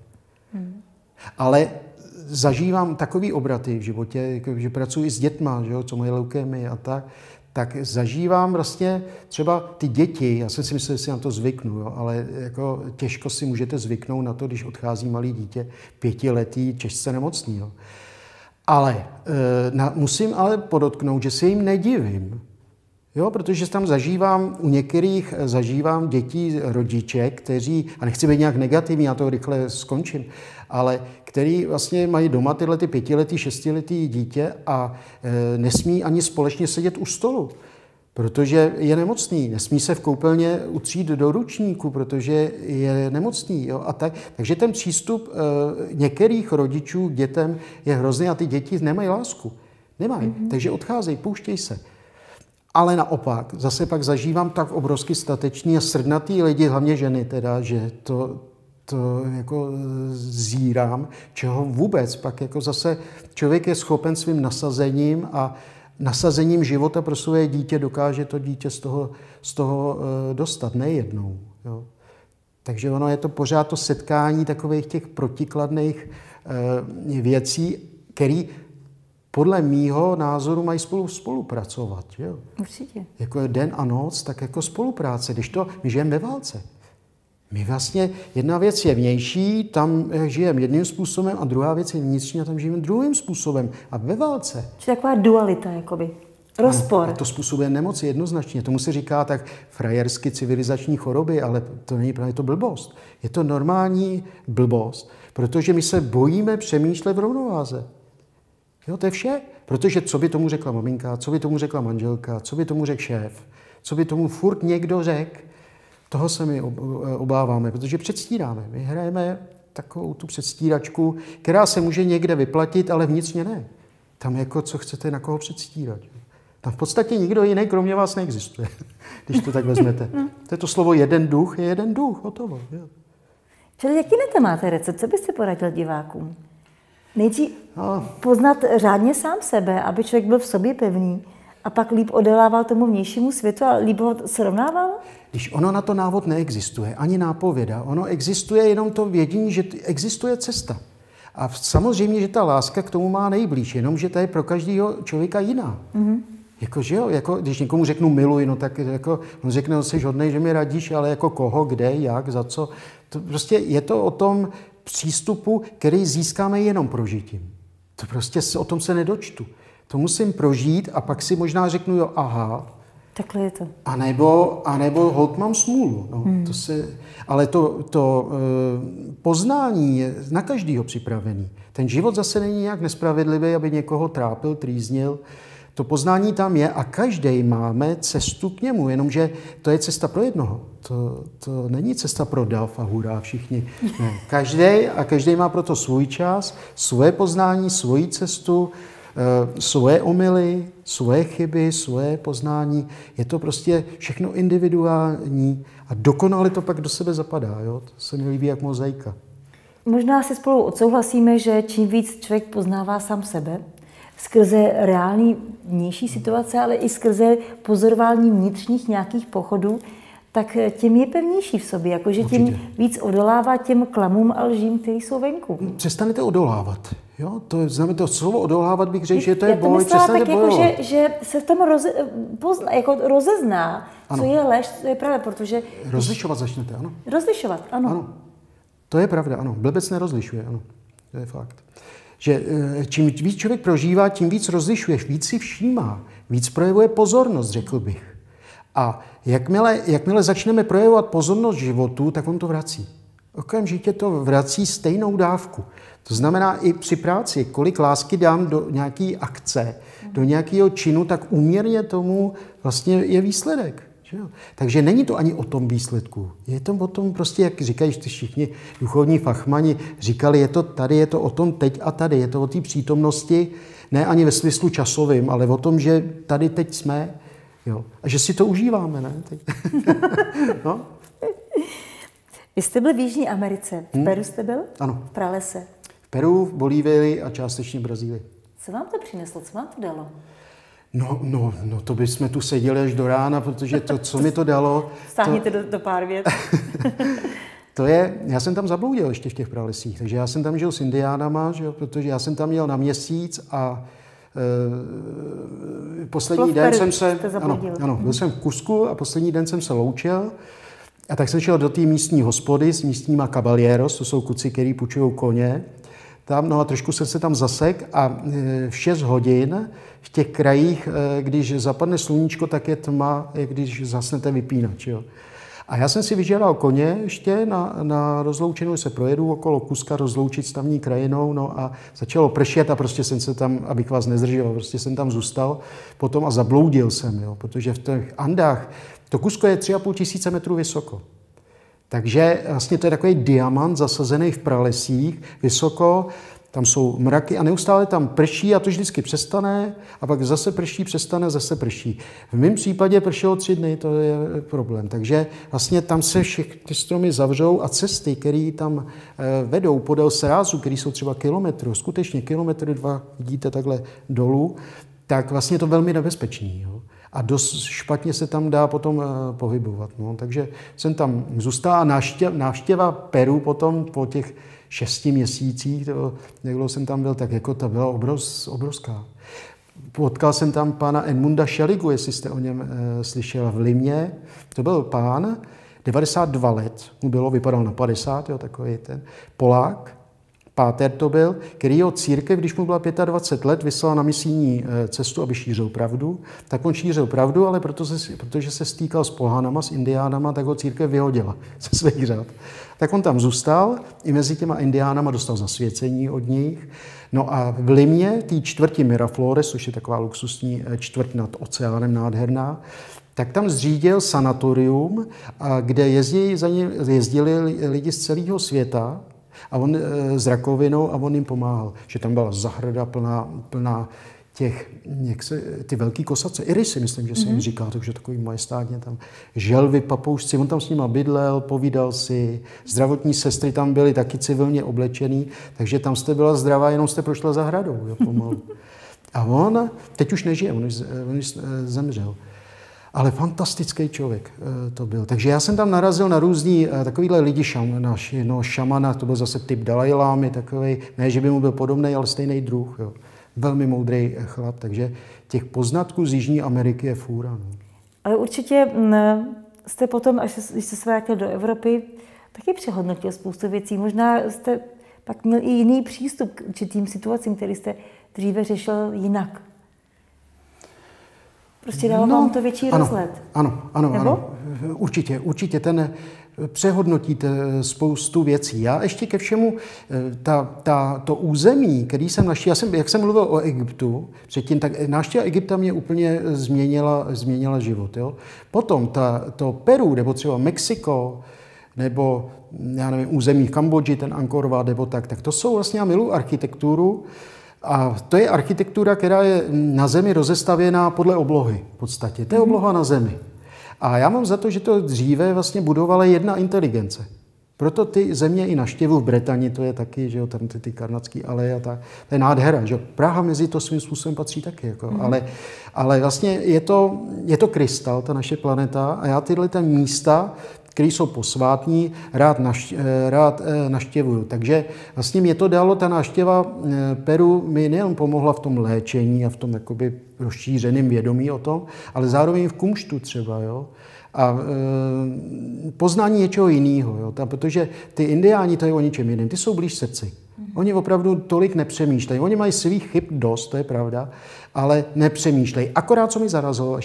Ale zažívám takový obraty v životě, že pracuji s dětma, že jo, co mají leukémii a tak zažívám vlastně třeba ty děti, já jsem si myslel, že si na to zvyknu, jo, ale jako těžko si můžete zvyknout na to, když odchází malý dítě, 5letý, těžce nemocný. Jo. Ale musím ale podotknout, že se jim nedivím. Jo, protože tam u některých zažívám dětí, rodiče, kteří, a nechci být nějak negativní, já to rychle skončím, ale který vlastně mají doma tyhle 5letý, 6letý dítě a nesmí ani společně sedět u stolu, protože je nemocný. Nesmí se v koupelně utřít do ručníku, protože je nemocný. Jo, takže ten přístup některých rodičů k dětem je hrozný a ty děti nemají lásku. Nemají, takže odcházejí, pouštějí se. Ale naopak, zase pak zažívám tak obrovsky statečný a srdnatý lidi, hlavně ženy teda, že to jako zírám, čeho vůbec pak jako zase člověk je schopen svým nasazením a nasazením života pro své dítě dokáže to dítě z toho dostat, nejednou. Jo. Takže ono je to pořád to setkání takových těch protikladných věcí, které podle mýho názoru mají spolupracovat. Jo. Určitě. Jako je den a noc, tak jako spolupráce. Když to, my žijeme ve válce. My vlastně, jedna věc je vnější, tam žijeme jedním způsobem a druhá věc je vnitřní a tam žijeme druhým způsobem. A ve válce. Či taková dualita, jakoby. Rozpor. Ano, a to způsobuje nemoci jednoznačně. Tomu se říká tak frajersky civilizační choroby, ale to není právě to blbost. Je to normální blbost, protože my se bojíme přemýšlet v rovnováze. Jo, to je vše. Protože co by tomu řekla maminka, co by tomu řekla manželka, co by tomu řekl šéf, co by tomu furt někdo řekl, toho se my obáváme, protože předstíráme. My hrajeme takovou tu předstíračku, která se může někde vyplatit, ale vnitřně ne. Tam jako, co chcete na koho předstírat. Tam v podstatě nikdo jiný kromě vás neexistuje, když to tak vezmete. To je to slovo jeden duch, je jeden duch, hotovo. Jo. Čili jaký na to máte recept? Co byste poradil divákům? Nejdřív poznat řádně sám sebe, aby člověk byl v sobě pevný a pak líp odolával tomu vnějšímu světu a líp ho srovnával? Když ono na to návod neexistuje, ani nápověda, ono existuje jenom to vědění, že existuje cesta. A samozřejmě, že ta láska k tomu má nejblíž, jenomže ta je pro každého člověka jiná. Mm-hmm. Jako, že jo, jako, když někomu řeknu miluji, no tak jako, on řekne, no jsi hodnej, že mi radíš, ale jako koho, kde, jak, za co. To prostě je to o tom přístupu, který získáme jenom prožitím. To prostě o tom se nedočtu. To musím prožít a pak si možná řeknu, jo, aha. Takhle je to. A nebo holt mám smůlu. No, ale to poznání je na každýho připravený. Ten život zase není nějak nespravedlivý, aby někoho trápil, trýznil. To poznání tam je a každý máme cestu k němu, jenomže to je cesta pro jednoho. To není cesta pro dav a hurá všichni. Ne. Každý má proto svůj čas, svoje poznání, svoji cestu, svoje omyly, svoje chyby, svoje poznání. Je to prostě všechno individuální a dokonale to pak do sebe zapadá. Jo? To se mi líbí jak mozaika. Možná si spolu odsouhlasíme, že čím víc člověk poznává sám sebe, skrze reální vnější situace, ale i skrze pozorování vnitřních nějakých pochodů, tak tím je pevnější v sobě, jakože tím víc odolává těm klamům a lžím, které jsou venku. Přestanete odolávat. Jo? To znamená, to slovo odolávat bych řekl, že to je boj, přestanete bojovat. Jako, že se v tom rozezná, ano. Co je lež, co je pravda, protože... Rozlišovat začnete, ano. Rozlišovat, ano. Ano. To je pravda, ano. Blbec nerozlišuje, ano. To je fakt. Že čím víc člověk prožívá, tím víc rozlišuješ, víc si všímá, víc projevuje pozornost, řekl bych. A jakmile začneme projevovat pozornost životu, tak on to vrací. Okamžitě to vrací stejnou dávku. To znamená i při práci, kolik lásky dám do nějaké akce, do nějakého činu, tak úměrně tomu vlastně je výsledek. Že jo? Takže není to ani o tom výsledku. Je to o tom prostě, jak říkají ty všichni duchovní fachmani, říkali, je to tady, je to o tom teď a tady, je to o té přítomnosti, ne ani ve smyslu časovým, ale o tom, že tady teď jsme, jo? A že si to užíváme, ne? No? Vy jste byl v Jižní Americe. V Peru jste byl? Ano. V pralese. V Peru, v Bolívii a částečně v Brazílii. Co vám to přineslo? Co vám to dalo? No, to bychom tu seděli až do rána, protože to, co mi to dalo... Stáhněte do pár vět. Já jsem tam zabloudil ještě v těch pralesích, takže já jsem tam žil s indiánama, že jo, protože já jsem tam jel na měsíc a poslední den jsem se... Ano, byl jsem v Kusku a poslední den jsem se loučil a tak jsem šel do té místní hospody s místníma caballeros, to jsou kuci, který půjčují koně. Tam, no a trošku jsem se tam zasek a v 6 hodin v těch krajích, když zapadne sluníčko, tak je tma, když zasnete vypínač. Jo. A já jsem si vyžádal koně ještě na rozloučenou, se projedu okolo Kuska, rozloučit s tamní krajinou, no a začalo pršet a prostě jsem se tam, abych vás nezdržel, prostě jsem tam zůstal potom a zabloudil jsem, jo, protože v těch Andách, to Kusko je 3,5 tisíce metrů vysoko. Takže vlastně to je takový diamant zasazený v pralesích, vysoko. tam jsou mraky a neustále tam prší a to vždycky přestane a pak zase prší, přestane, zase prší. V mém případě pršelo 3 dny, to je problém. Takže vlastně tam se všechny ty stromy zavřou a cesty, které tam vedou podél srázu, které jsou třeba kilometru, skutečně kilometr 2 vidíte takhle dolů, tak vlastně je to velmi nebezpečný. Jo. A dost špatně se tam dá potom pohybovat. No. Takže jsem tam zůstal a návštěva Peru potom po těch 6 měsících, jak dlouho jsem tam byl, tak jako ta byla obrovská. Potkal jsem tam pána Edmunda Šeligu, jestli jste o něm slyšel, v Limě. To byl pán, 92 let, mu bylo, vypadal na 50, jo, takový ten Polák. Páter to byl, který jeho církev, když mu bylo 25 let, vyslala na misijní cestu, aby šířil pravdu. Tak on šířil pravdu, ale protože se stýkal s pohanama, s indiánama, tak ho církev vyhodila ze svých řad. Tak on tam zůstal, i mezi těma indiánama dostal zasvěcení od nich. No a v Limě, té čtvrti Miraflores, což je taková luxusní čtvrť nad oceánem nádherná, tak tam zřídil sanatorium, kde jezdili lidi z celého světa, a on s rakovinou a on jim pomáhal. Že tam byla zahrada plná těch, ty velký kosace, irisy, myslím, že se jim říká, takže takový majestátně tam želvy, papoušci, on tam s nima bydlel, povídal si, zdravotní sestry tam byly taky civilně oblečený, takže tam jste byla zdravá, jenom jste prošla zahradou, jo, pomalu. A on, teď už nežije, on už zemřel. Ale fantastický člověk to byl. Takže já jsem tam narazil na různý takovýhle lidi, šamana, to byl zase typ Dalajlámy, takovej, ne, že by mu byl podobný, ale stejný druh. Jo. Velmi moudrý chlap, takže těch poznatků z Jižní Ameriky je fůra. No. Ale určitě jste potom, když jste se vrátil do Evropy, taky přehodnotil spoustu věcí. Možná jste pak měl i jiný přístup k určitým situacím, který jste dříve řešil jinak. Prostě dalo vám to větší rozhled. Ano. Určitě ten přehodnotíte spoustu věcí. Já ještě ke všemu, to území, který jsem našel, jak jsem mluvil o Egyptu předtím, tak návštěva Egypta mě úplně změnila život. Jo? Potom to Peru, nebo třeba Mexiko, nebo já nevím, území v Kambodži, ten Angkor Wat, nebo tak to jsou vlastně, já miluji architekturu. A to je architektura, která je na zemi rozestavěná podle oblohy v podstatě. To je obloha na zemi. A já mám za to, že to dříve vlastně budovala jedna inteligence. Proto ty země i navštěvuji v Bretani, to je taky, že jo, tam ty karnatské aleje a tak. To je nádhera, že jo. Praha mezi to svým způsobem patří taky, jako. Ale vlastně je to krystal, ta naše planeta, a já tyhle místa, které jsou posvátní, rád navštěvuju. Takže vlastně mě to dalo, ta návštěva Peru mi nejen pomohla v tom léčení a v tom jakoby rozšířeném vědomí o tom, ale zároveň v kumštu třeba, jo. A poznání něčeho jiného, jo. Protože ty indiáni, to je o ničem jiném, ty jsou blíž srdci. Oni opravdu tolik nepřemýšlejí. Oni mají svých chyb dost, to je pravda, ale nepřemýšlejí. Akorát, co mi zarazilo,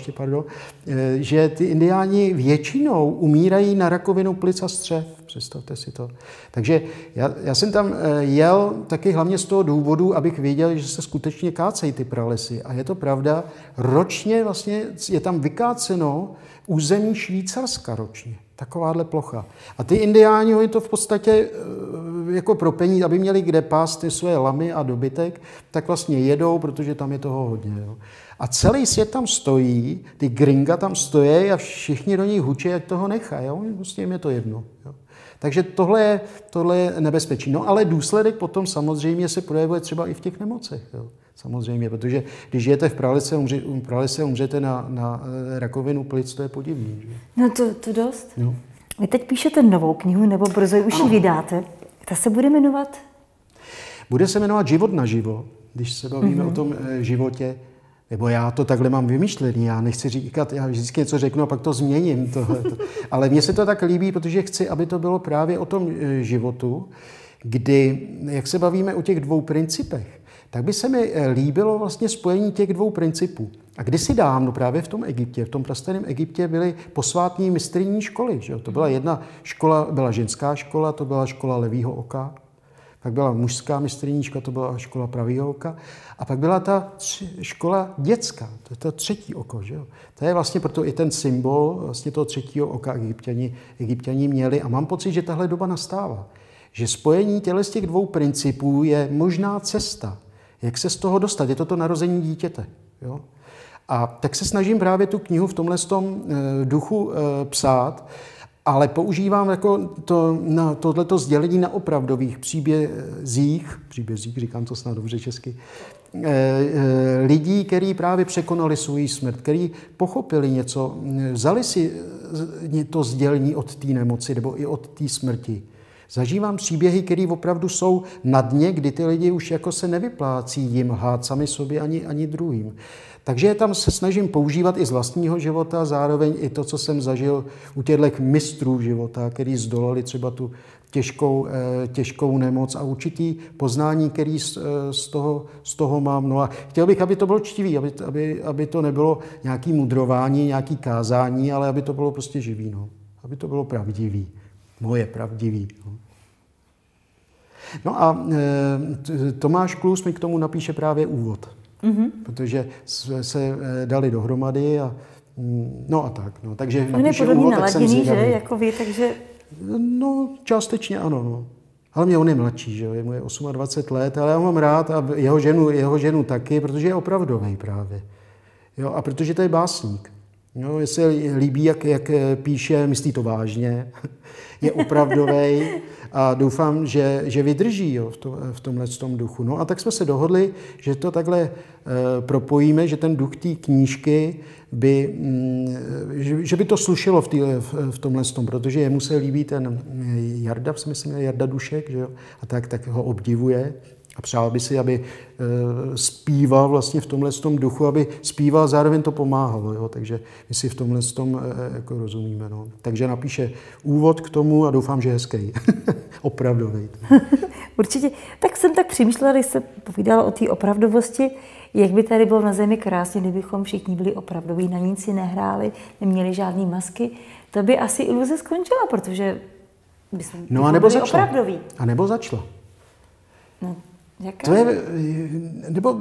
že ty indiáni většinou umírají na rakovinu plic a střev. Představte si to. Takže já jsem tam jel taky hlavně z toho důvodu, abych věděl, že se skutečně kácejí ty pralesy. A je to pravda, ročně vlastně je tam vykáceno území Švýcarska ročně. Takováhle plocha. A ty indiáni, oni to v podstatě jako pro peníze, aby měli kde pást ty své lamy a dobytek, tak vlastně jedou, protože tam je toho hodně. Jo. A celý svět tam stojí, ty gringa tam stojí a všichni do nich hučí, ať toho nechají. Prostě jim je to jedno. Jo. Takže tohle je nebezpečí. No ale důsledek potom samozřejmě se projevuje třeba i v těch nemocech. Jo. Samozřejmě, protože když žijete v pralese, umřete na rakovinu plic, to je podivný. Že? No to dost. Jo. Vy teď píšete novou knihu, nebo brzo už ji vydáte. Ta se bude jmenovat? Bude se jmenovat Život naživo, když se bavíme o tom životě. Nebo já to takhle mám vymyšlený, já nechci říkat, já vždycky něco řeknu a pak to změním. Ale mně se to tak líbí, protože chci, aby to bylo právě o tom životu, kdy, jak se bavíme o těch 2 principech, tak by se mi líbilo vlastně spojení těch 2 principů. A kdysi dávno právě v tom Egyptě, v tom prastarém Egyptě byly posvátní mistryní školy. Že? To byla jedna škola, byla ženská škola, to byla škola levýho oka. Pak byla mužská mistryníčka, to byla škola pravýho oka. A pak byla ta škola dětská, to je to 3. oko. Že? To je vlastně proto i ten symbol vlastně toho 3. oka Egypťani měli. A mám pocit, že tahle doba nastává. že spojení z těch dvou principů je možná cesta, jak se z toho dostat. Je to narození dítěte. Jo? A tak se snažím právě tu knihu v tomhle duchu psát, ale používám jako tohleto sdělení na opravdových příbězích, říkám to snad dobře česky, lidí, kteří právě překonali svou smrt, kteří pochopili něco, vzali si to sdělení od té nemoci nebo i od té smrti. Zažívám příběhy, které opravdu jsou na dně, kdy ty lidi už jako se nevyplácí jim lhát sami sobě ani druhým. Takže tam se snažím používat i z vlastního života, zároveň i to, co jsem zažil u těchto mistrů života, který zdolali třeba tu těžkou nemoc a určitý poznání, který z toho mám. No a chtěl bych, aby to bylo čtivý, aby to nebylo nějaké mudrování, nějaké kázání, ale aby to bylo prostě živý, no. Aby to bylo pravdivý. Moje pravdivý. No a Tomáš Klus mi k tomu napíše právě úvod. Protože se dali dohromady a no a tak. No. Takže on je podobně naladěný, že? Jako vy, takže... No, částečně ano. No. Ale mě on je mladší, že jo? Je mu je 28 let, ale já ho mám rád a jeho ženu taky, protože je opravdový právě. Jo? A protože to je básník. Jo? Mně se líbí, jak píše, myslí to vážně, je opravdový a doufám, že vydrží, jo, v tomhle duchu. No a tak jsme se dohodli, že to takhle propojíme, že ten duch té knížky že by to slušelo v tomhle tom, protože jemu se líbí ten Jarda, myslím, Jarda Dušek, že jo, a tak ho obdivuje. A přál by si, aby zpíval vlastně v tomhle duchu, aby zpíval, zároveň to pomáhalo. Jo? Takže my si v tomhle jako rozumíme. No. Takže napíše úvod k tomu a doufám, že je hezký. Opravdový. Určitě. Tak jsem tak přemýšlela, když se povídala o té opravdovosti, jak by tady bylo na zemi krásně, kdybychom všichni byli opravdoví, na nic si nehráli, neměli žádný masky. To by asi iluze skončila, protože bychom byli opravdoví. A nebo začala. No. Jaká? To je, nebo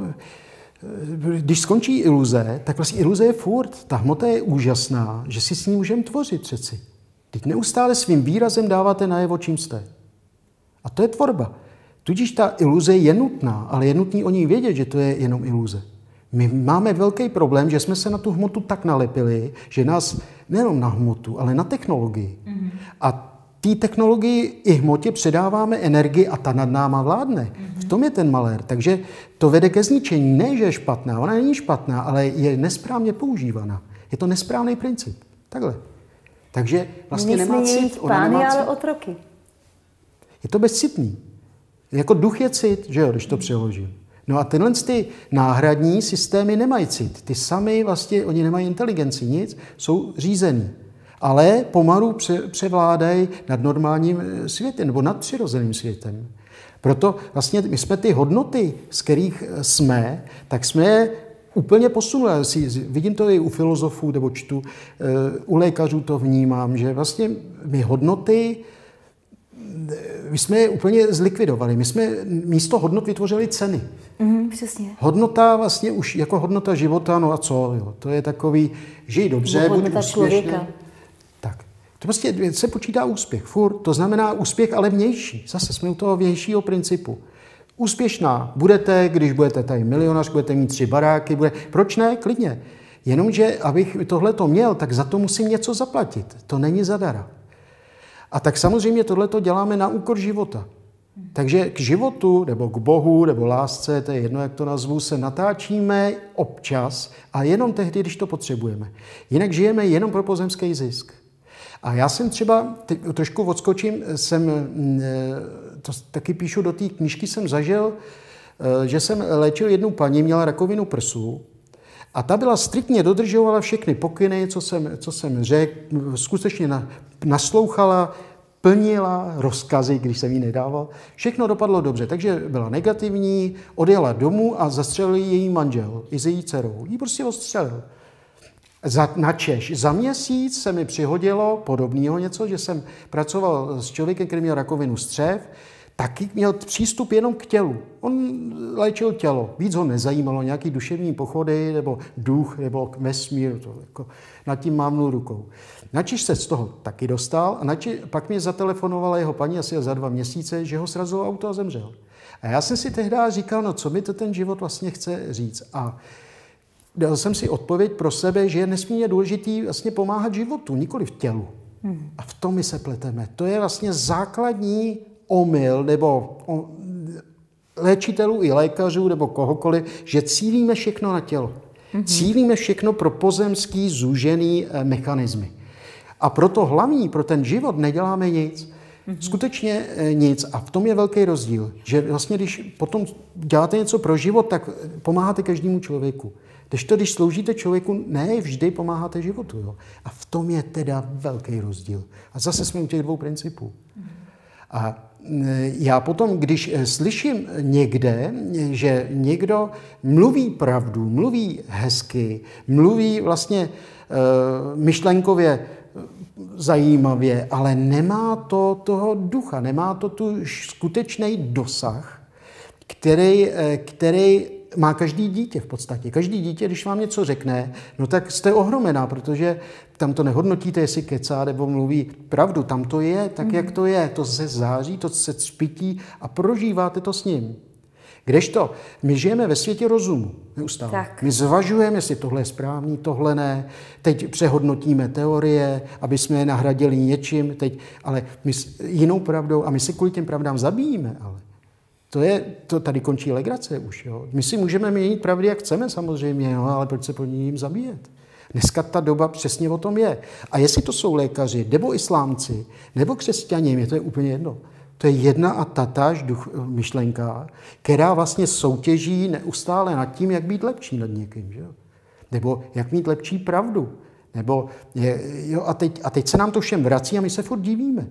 když skončí iluze, tak vlastně iluze je furt. Ta hmota je úžasná, že si s ní můžeme tvořit přeci. Teď neustále svým výrazem dáváte najevo, čím jste. A to je tvorba. Tudíž ta iluze je nutná, ale je nutný o ní vědět, že to je jenom iluze. My máme velký problém, že jsme se na tu hmotu tak nalepili, že nás nejenom na hmotu, ale na technologii. Mm-hmm. A té technologii i hmotě předáváme energii a ta nad náma vládne. V tom je ten malér. Takže to vede ke zničení. Ne, že je špatná. Ona není špatná, ale je nesprávně používaná. Je to nesprávný princip. Takhle. Takže vlastně nemá cit. Ona nemá cit. Ale otroky. Je to bezcitný. Jako duch je cit, že jo, když to přeložím. No a tyhle ty náhradní systémy nemají cit. Ty sami vlastně, oni nemají inteligenci, nic, jsou řízený. Ale pomalu převládají nad normálním světem nebo nad přirozeným světem. Proto vlastně my jsme ty hodnoty, z kterých jsme, tak jsme je úplně posunuli. Vidím to i u filozofů, nebo čtu, u lékařů to vnímám, že vlastně my hodnoty, my jsme je úplně zlikvidovali. My jsme místo hodnot vytvořili ceny. Přesně. Hodnota vlastně už jako hodnota života, no a co? Jo? To je takový, žij dobře, buď úspěšný. Tak. To prostě se počítá úspěch. Furt. To znamená úspěch, ale vnější. Zase jsme u toho vnějšího principu. Úspěšná budete, když budete tady milionář, budete mít 3 baráky. Proč ne? Klidně. Jenomže, abych tohleto měl, tak za to musím něco zaplatit. To není zadara. A tak samozřejmě tohleto děláme na úkor života. Takže k životu, nebo k Bohu, nebo lásce, to je jedno, jak to nazvu, se natáčíme občas a jenom tehdy, když to potřebujeme. Jinak žijeme jenom pro pozemský zisk. A já jsem třeba, trošku odskočím, to taky píšu do té knížky, jsem zažil, že jsem léčil jednu paní, měla rakovinu prsu a ta byla striktně dodržovala všechny pokyny, co jsem řekl, skutečně naslouchala, plnila rozkazy, když jsem jí nedával. Všechno dopadlo dobře, takže byla negativní, odjela domů a zastřelil její manžel i s její dcerou. Jí prostě odstřelil. Na Češ. Za měsíc se mi přihodilo podobného něco, že jsem pracoval s člověkem, který měl rakovinu střev. taky měl přístup jenom k tělu. On léčil tělo. Víc ho nezajímalo nějaký duševní pochody, nebo duch, nebo vesmír. To jako nad tím mávnul rukou. Načiž se z toho taky dostal a pak mě zatelefonovala jeho paní asi za 2 měsíce, že ho srazilo auto a zemřel. A já jsem si tehdy říkal, no co mi to ten život vlastně chce říct. A dal jsem si odpověď pro sebe, že je nesmírně důležitý vlastně pomáhat životu, nikoli v tělu. A v tom my se pleteme. To je vlastně základní omyl, nebo léčitelů i lékařů, nebo kohokoliv, že cílíme všechno na tělo. Cílíme všechno pro pozemský zúžený mechanismy. A proto hlavní, pro ten život neděláme nic. Skutečně nic. A v tom je velký rozdíl. Že vlastně, když potom děláte něco pro život, tak pomáháte každému člověku. Když sloužíte člověku, ne vždy pomáháte životu. Jo? A v tom je teda velký rozdíl. A zase jsme u těch 2 principů. A já potom, když slyším někde, že někdo mluví pravdu, mluví hezky, mluví vlastně myšlenkově zajímavě, ale nemá to toho ducha, nemá to tu skutečný dosah, který má každý dítě v podstatě. Každý dítě, když vám něco řekne, no tak jste ohromená, protože tam to nehodnotíte, jestli kecá nebo mluví pravdu. Tam to je tak, jak to je. To se září, to se cpití a prožíváte to s ním. Kdežto my žijeme ve světě rozumu neustále. Tak. My zvažujeme, jestli tohle je správný, tohle ne. Teď přehodnotíme teorie, aby jsme je nahradili něčím, ale my jinou pravdou a my si kvůli těm pravdám zabijíme. Ale to tady končí legrace už. Jo. My si můžeme měnit pravdy, jak chceme samozřejmě, jo, ale proč se po ním zabíjet? Dneska ta doba přesně o tom je. A jestli to jsou lékaři, nebo islámci, nebo křesťané, mě to je úplně jedno. To je jedna a tatáž myšlenka, která vlastně soutěží neustále nad tím, jak být lepší nad někým. Že? Nebo jak mít lepší pravdu. Nebo a teď se nám to všem vrací a my se furt divíme.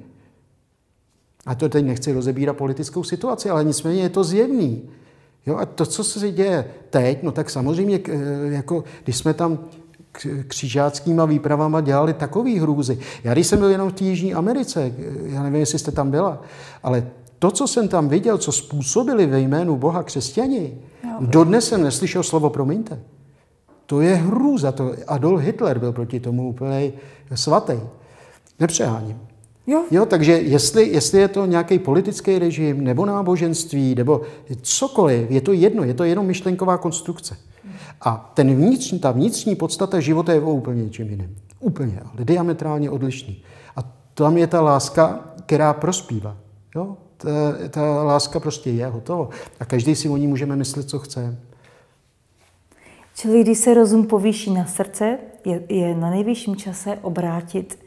A to teď nechci rozebírat politickou situaci, ale nicméně je to zjevný. Jo, a to, co se děje teď, no tak samozřejmě, jako když jsme tam křižáckýma výpravama dělali takový hrůzy. Já když jsem byl jenom v té Jižní Americe, já nevím, jestli jste tam byla, ale to, co jsem tam viděl, co způsobili ve jménu Boha křesťani, dodnes jsem neslyšel slovo promiňte. To je hrůza. Adolf Hitler byl proti tomu úplně svatý. Nepřeháním. Jo, takže jestli je to nějaký politický režim, nebo náboženství, nebo cokoliv, je to jedno, je to jenom myšlenková konstrukce. A ta vnitřní podstata života je o úplně něčím jiným. Úplně, ale diametrálně odlišný. A tam je ta láska, která prospívá. Jo? Ta láska prostě je hotovo. A každý si o ní můžeme myslet, co chce. Čili když se rozum povýší na srdce, je na nejvyšším čase obrátit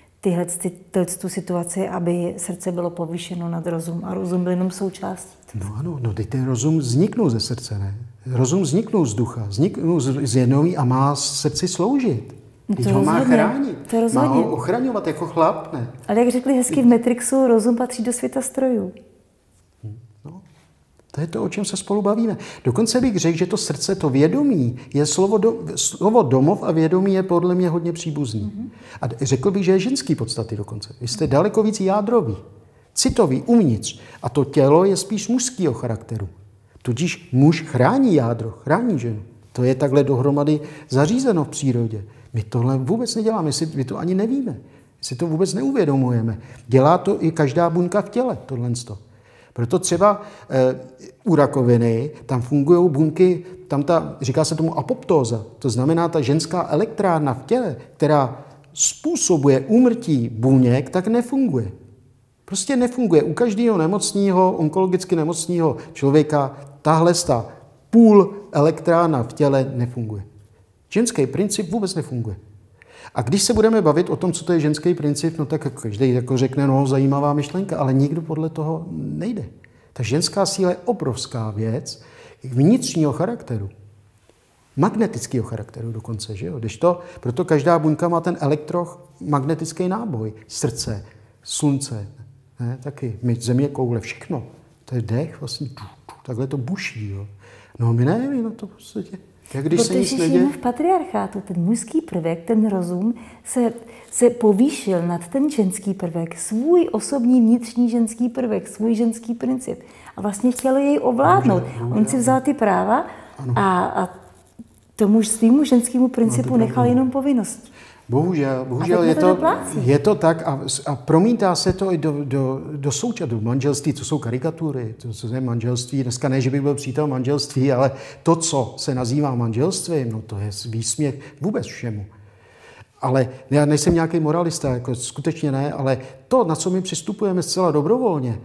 tu situaci, aby srdce bylo povýšeno nad rozum a rozum byl jenom součástí. No ano, teď ten rozum vzniknul ze srdce, ne? Rozum vzniknul z ducha, vzniknul z jednoho a má srdci sloužit. Teď ho má chránit, má ho ochraňovat jako chlap, ne? Ale jak řekli hezky v Matrixu, rozum patří do světa strojů. No, to je to, o čem se spolu bavíme. Dokonce bych řekl, že to srdce, to vědomí, je slovo domov a vědomí je podle mě hodně příbuzný. A řekl bych, že je ženský podstaty dokonce. Vy jste daleko víc jádrový, citový, uvnitř. A to tělo je spíš mužského charakteru. Tudíž muž chrání jádro, chrání ženu. To je takhle dohromady zařízeno v přírodě. My tohle vůbec neděláme, my to ani nevíme. My si to vůbec neuvědomujeme. Dělá to i každá buňka v těle, tohle. Proto třeba u rakoviny tam fungují buňky, říká se tomu apoptóza, to znamená ta ženská elektrárna v těle, která způsobuje úmrtí buněk, tak nefunguje. Prostě nefunguje. U každého nemocného, onkologicky nemocného člověka tahle půl elektrárna v těle nefunguje. Ženský princip vůbec nefunguje. A když se budeme bavit o tom, co to je ženský princip, no tak každý jako řekne, no zajímavá myšlenka, ale nikdo podle toho nejde. Ta ženská síla je obrovská věc vnitřního charakteru. Magnetického charakteru dokonce, že jo? Proto každá buňka má ten elektromagnetický náboj. Srdce, slunce, ne? Taky země, koule, všechno. To je dech vlastně. takhle to buší. Jo. No my ne, my na to prostě, jak když se nic Protože neděje. žijeme v patriarchátu, ten mužský prvek, ten rozum se povýšil nad ten ženský prvek, svůj osobní vnitřní ženský prvek, svůj ženský princip. A vlastně chtěl jej ovládnout. On si vzal ty práva a tomu svýmu ženskému principu nechal jenom povinnost. Bohužel je to tak a promítá se to i do součadu manželství, to jsou karikatury, to je manželství. Dneska ne, že bych byl přítel manželství, ale to, co se nazývá manželstvím, no to je výsměch vůbec všemu. Ale já nejsem nějaký moralista, jako skutečně ne, ale to, na co my přistupujeme zcela dobrovolně,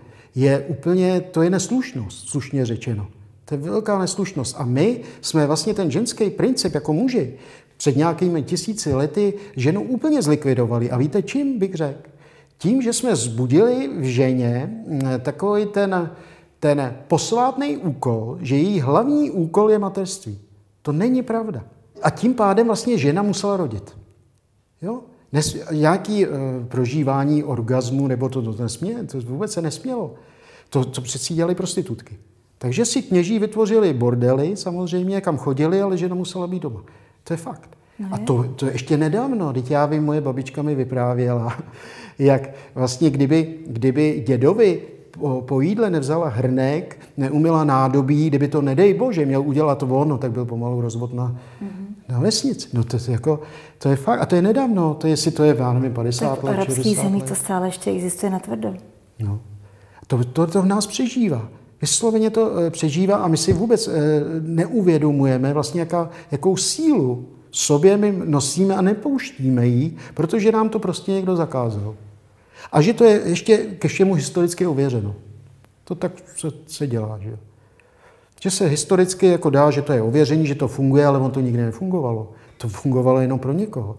to je neslušnost, slušně řečeno. To je velká neslušnost. A my jsme vlastně ten ženský princip jako muži před nějakými 1000 lety ženu úplně zlikvidovali. A víte, čím bych řekl? Tím, že jsme vzbudili v ženě takový ten posvátný úkol, že její hlavní úkol je mateřství. To není pravda. A tím pádem vlastně žena musela rodit. Jo? Nějaký prožívání orgazmu, nebo to vůbec se nesmělo. To přeci dělali prostitutky. Takže si kněží vytvořili bordely, samozřejmě, kam chodili, ale žena musela být doma. To je fakt. No a to ještě nedávno, teď já vím, moje babička mi vyprávěla, jak vlastně kdyby dědovi po jídle nevzala hrnek, neumila nádobí, kdyby to, nedej bože, měl udělat ono, tak byl pomalu rozvod na vesnici. No to je fakt. A to je nedávno, jestli to je, já nevím, 50 let, 60 let. Tak v arabských zemích to stále ještě existuje natvrdo. No. To v nás přežívá. Vysloveně to přežívá a my si vůbec neuvědomujeme vlastně, jakou sílu sobě my nosíme a nepouštíme ji, protože nám to prostě někdo zakázal. A že to je ještě ke všemu historicky ověřeno. To tak se dělá, že? Že se historicky jako dá, že to je ověření, že to funguje, ale on to nikdy nefungovalo. To fungovalo jenom pro někoho.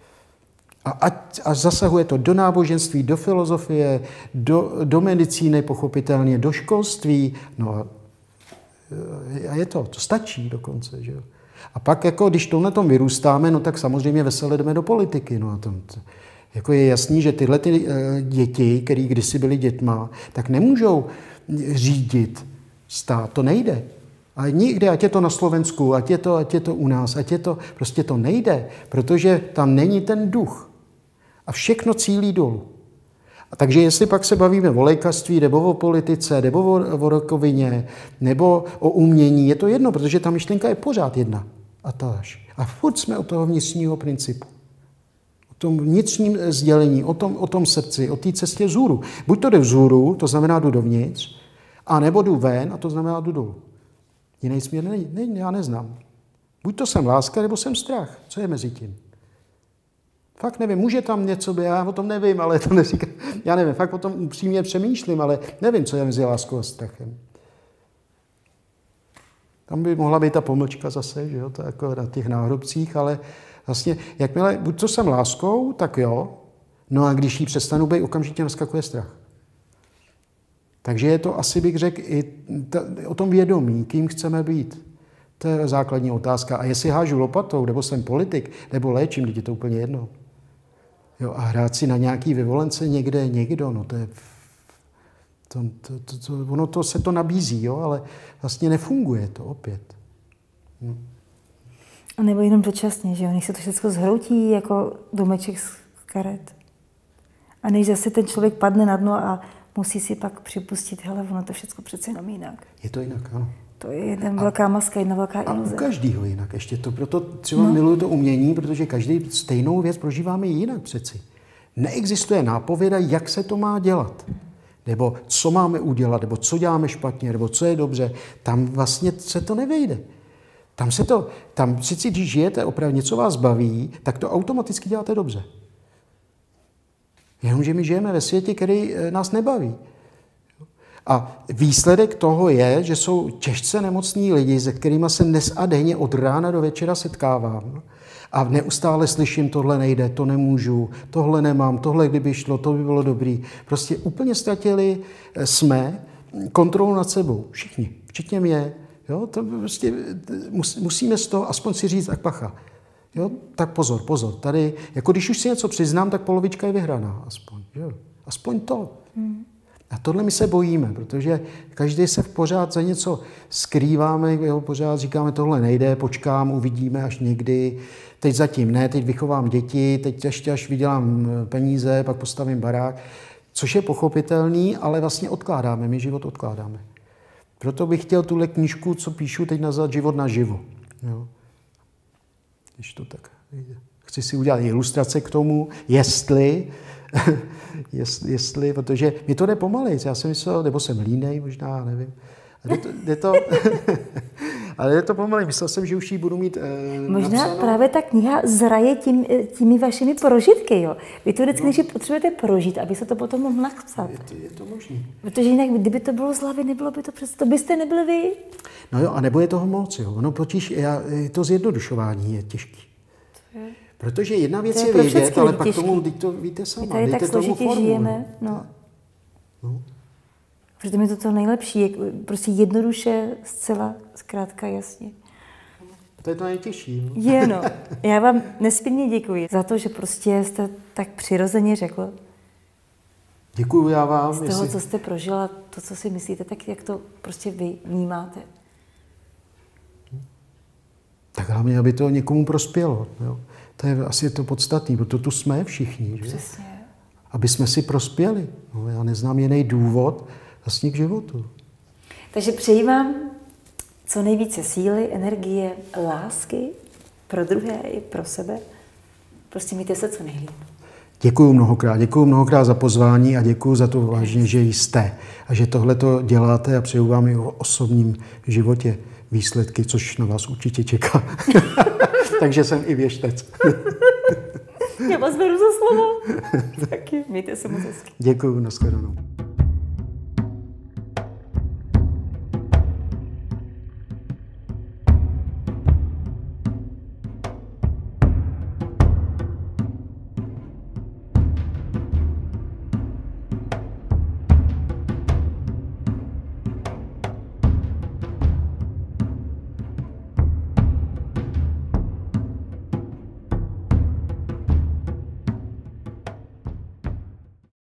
A zasahuje to do náboženství, do filozofie, do medicíny pochopitelně, do školství. No a je to stačí dokonce. Že jo? A pak, jako, když na tom vyrůstáme, no tak samozřejmě veselé jdeme do politiky. No a jako je jasný, že tyhle děti, které kdysi byly dětma, tak nemůžou řídit stát. To nejde. A nikde, ať je to na Slovensku, ať je to u nás, prostě to nejde, protože tam není ten duch. A všechno cílí dolů. A takže jestli pak se bavíme o lékařství, nebo o politice, nebo o rakovině, nebo o umění, je to jedno, protože ta myšlenka je pořád jedna a táž. A furt jsme od toho vnitřního principu. O tom vnitřním sdělení, o tom srdci, o té cestě vzhůru. Buď to jde vzhůru, to znamená jdu dovnitř, a nebo jdu ven, a to znamená jdu dolů. Jiný směr já neznám. Buď to jsem láska, nebo jsem strach. Co je mezi tím? Fakt nevím, může tam něco být, já o tom nevím, ale to neříkám. Já nevím, fakt o tom upřímně přemýšlím, ale nevím, co je mezi láskou a strachem. Tam by mohla být ta pomlčka zase, že jo, to jako na těch náhrobcích, ale vlastně, jakmile, buď to jsem láskou, tak jo, no a když jí přestanu být, okamžitě naskakuje strach. Takže je to asi, bych řekl, i o tom vědomí, kým chceme být. To je základní otázka. A jestli hážu lopatou, nebo jsem politik, nebo léčím, teď je to úplně jedno. Jo, a hrát si na nějaký vyvolence někdo, no to je... Ono to se to nabízí, jo, ale vlastně nefunguje to opět. A nebo jenom dočasně, že jo? Než se to všechno zhroutí jako domeček z karet. A než zase ten člověk padne na dno a musí si pak připustit, hele, ono to všechno přece jenom jinak. Je to jinak, ano. To je jedna velká maska, jedna velká iluze. A u každého jinak. Ještě to, proto třeba miluji to umění, protože každý stejnou věc prožíváme jinak přeci. Neexistuje nápověda, jak se to má dělat. Nebo co máme udělat, nebo co děláme špatně, nebo co je dobře. Tam vlastně se to nevejde. Tam sice, když žijete opravdu, něco vás baví, tak to automaticky děláte dobře. Jenomže my žijeme ve světě, který nás nebaví. A výsledek toho je, že jsou těžce nemocní lidi, se kterými se dnes a denně od rána do večera setkávám. A neustále slyším, tohle nejde, to nemůžu, tohle nemám, tohle kdyby šlo, to by bylo dobrý. Prostě úplně ztratili jsme kontrolu nad sebou. Všichni, včetně mě. Jo, to prostě musíme z toho aspoň si říct, tak pacha. Jo, tak pozor. Tady, jako když už si něco přiznám, tak polovička je vyhraná aspoň. Jo. Aspoň to. A tohle my se bojíme, protože každý se pořád za něco skrýváme, jo, pořád říkáme, tohle nejde, počkám, uvidíme až někdy, teď zatím ne, teď vychovám děti, teď ještě až vydělám peníze, pak postavím barák, což je pochopitelný, ale vlastně odkládáme, my život odkládáme. Proto bych chtěl tuhle knížku, co píšu, teď nazvat Život naživo. Jo. Když to tak vyjde. Chci si udělat ilustrace k tomu, jestli, protože mi to jde pomalejc. Já jsem myslel, nebo jsem línej možná, nevím. Ale je to pomalej. Myslel jsem, že už ji budu mít možná napsanou. právě ta kniha zraje těmi vašimi prožitky. Jo. Vy to vždycky, když potřebujete prožít, aby se to potom mohl napsat. Je to možný. Protože jinak, kdyby to bylo z hlavy, nebylo by to přece, to byste nebyli vy. No jo, a nebo je toho moc. Jo. No, totiž to zjednodušování je těžký. Protože jedna věc je vědět, ale pak tomu, teď to víte sama. My tady tak složitě žijeme. No. Protože mi to nejlepší, je prostě jednoduše, zcela, zkrátka, jasně. To je to nejtěžší. No? Je, no. Já vám nesmírně děkuji za to, že prostě jste tak přirozeně řekl. Děkuju já vám. Z toho, co jste prožila, to, co si myslíte, tak jak to prostě vy vnímáte. Tak hlavně, aby to někomu prospělo. Jo? To je asi to podstatné, protože tu jsme všichni. Že? Přesně. Aby jsme si prospěli. No, já neznám jiný důvod vlastně k životu. Takže přeji vám co nejvíce síly, energie, lásky pro druhé i pro sebe. Prostě mějte se co nejlíp. Děkuju mnohokrát za pozvání a děkuju za to vážně, že jste a že tohle to děláte a přeju vám i o osobním životě výsledky, což na vás určitě čeká. Takže jsem i věštec. Já vás beru za slovo. Taky, mějte se moc hezky. Děkuju, nashledanou.